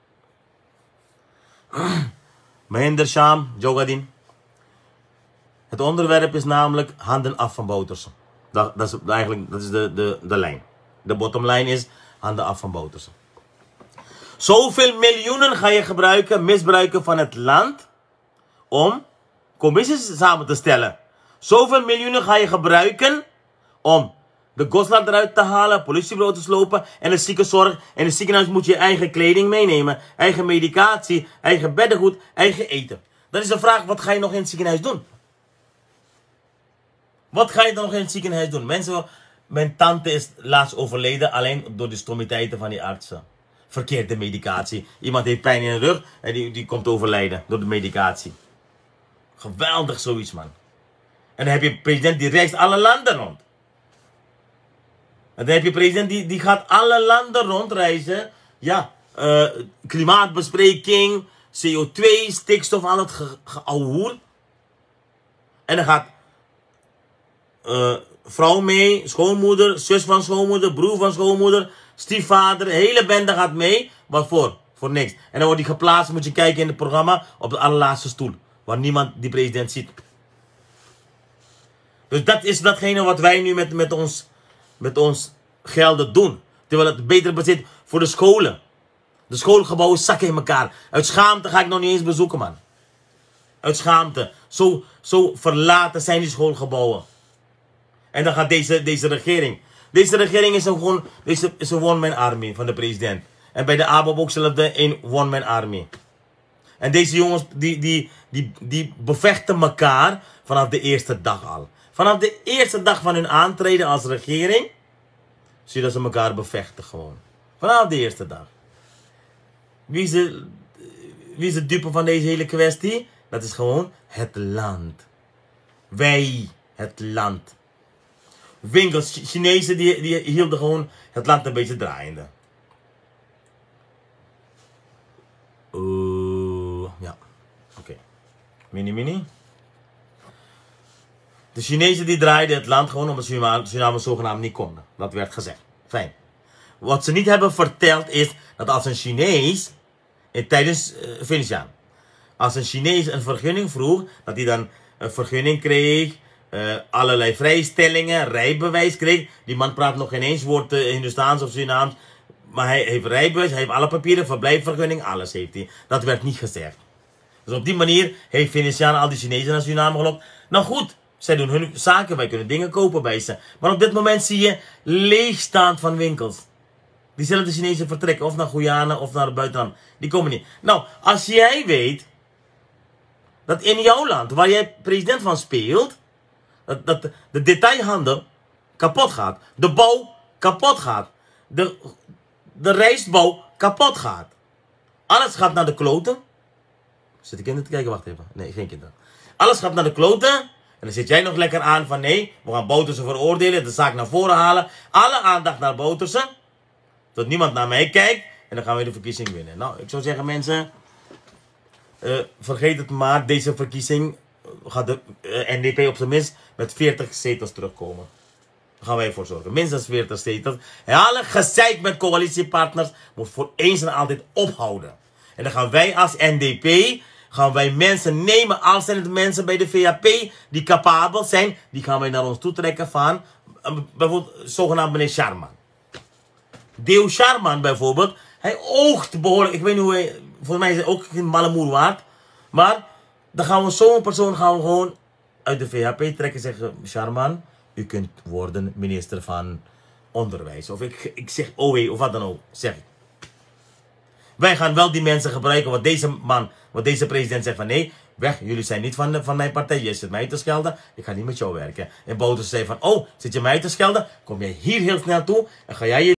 [SPEAKER 1] Mahinder Sham, Jogadin. Het onderwerp is namelijk handen af van Bouterse. Dat, dat is eigenlijk dat is de, de, de lijn. De bottomline is handen af van Bouterse. Zoveel miljoenen ga je gebruiken, misbruiken van het land om commissies samen te stellen. Zoveel miljoenen ga je gebruiken om de Goslar eruit te halen, politiebureau te slopen en de ziekenzorg. En in het ziekenhuis moet je je eigen kleding meenemen, eigen medicatie, eigen beddengoed, eigen eten. Dan is de vraag, wat ga je nog in het ziekenhuis doen? Wat ga je dan nog in het ziekenhuis doen? Mensen, mijn tante is laatst overleden alleen door de stommiteiten van die artsen. Verkeerde medicatie. Iemand heeft pijn in de rug en die, die komt overlijden door de medicatie. Geweldig zoiets, man. En dan heb je een president die reist alle landen rond. En dan heb je een president die, die gaat alle landen rondreizen. Ja, uh, klimaatbespreking, C O twee, stikstof, al het ge geouwehoer. En dan gaat uh, vrouw mee, schoonmoeder, zus van schoonmoeder, broer van schoonmoeder, stiefvader, de hele bende gaat mee. Wat voor? Voor niks. En dan wordt die geplaatst, moet je kijken in het programma, op de allerlaatste stoel. Waar niemand die president ziet. Dus dat is datgene wat wij nu met, met, ons, met ons gelden doen. Terwijl het beter bezit voor de scholen. De schoolgebouwen zakken in elkaar. Uit schaamte ga ik nog niet eens bezoeken, man. Uit schaamte. Zo, zo verlaten zijn die schoolgebouwen. En dan gaat deze, deze regering. Deze regering is een, gewoon, deze is een one-man army van de president. En bij de A B O B ook zelf een one-man army. En deze jongens die, die, die, die bevechten elkaar vanaf de eerste dag al. Vanaf de eerste dag van hun aantreden als regering. Zie je dat ze elkaar bevechten gewoon. Vanaf de eerste dag. Wie is de, wie is de dupe van deze hele kwestie? Dat is gewoon het land. Wij, het land. Winkels, Chinezen die, die hielden gewoon het land een beetje draaiende. Uh, ja, oké. Okay. Mini mini. De Chinezen die draaiden het land gewoon omdat Suriname zogenaamd niet konden. Dat werd gezegd. Fijn. Wat ze niet hebben verteld is dat als een Chinees, in, tijdens uh, Venetiaan, als een Chinees een vergunning vroeg, dat hij dan een vergunning kreeg, uh, allerlei vrijstellingen, rijbewijs kreeg. Die man praat nog geen eens woord uh, Hindoestaans of Surinaams, maar hij heeft rijbewijs, hij heeft alle papieren, verblijfvergunning, alles heeft hij. Dat werd niet gezegd. Dus op die manier heeft Venetiaan al die Chinezen naar Suriname gelokt. Nou goed. Zij doen hun zaken, wij kunnen dingen kopen bij ze. Maar op dit moment zie je leegstaand van winkels. Diezelfde Chinezen vertrekken, of naar Guyana of naar het buitenland. Die komen niet. Nou, als jij weet dat in jouw land, waar jij president van speelt, dat, dat de detailhandel kapot gaat. De bouw kapot gaat. De, de rijstbouw kapot gaat. Alles gaat naar de kloten. Zit ik kinderen te kijken? Wacht even. Nee, geen kinderen. Alles gaat naar de kloten. En dan zit jij nog lekker aan van nee, we gaan Bouterse veroordelen, de zaak naar voren halen. Alle aandacht naar Bouterse. Tot niemand naar mij kijkt. En dan gaan we de verkiezing winnen. Nou, ik zou zeggen mensen, uh, vergeet het maar. Deze verkiezing gaat de uh, N D P op zijn minst met veertig zetels terugkomen. Daar gaan wij voor zorgen. Minstens veertig zetels. En alle gezeik met coalitiepartners moet voor eens en altijd ophouden. En dan gaan wij als N D P... gaan wij mensen nemen, als zijn het mensen bij de V A P die capabel zijn, die gaan wij naar ons toe trekken van, uh, bijvoorbeeld, zogenaamd meneer Sharman. Deo Sharman bijvoorbeeld, hij oogt behoorlijk, ik weet niet hoe hij, volgens mij is hij ook geen malle moer waard, maar dan gaan we zo'n persoon gaan we gewoon uit de V A P trekken en zeggen, Sharman, u kunt worden minister van Onderwijs, of ik, ik zeg O E, of wat dan ook, zeg ik. Wij gaan wel die mensen gebruiken wat deze man, wat deze president zegt van nee, weg, jullie zijn niet van, de, van mijn partij, je zit mij te schelden, ik ga niet met jou werken. En Bouterse zei van, oh, zit je mij te schelden, kom jij hier heel snel toe en ga jij je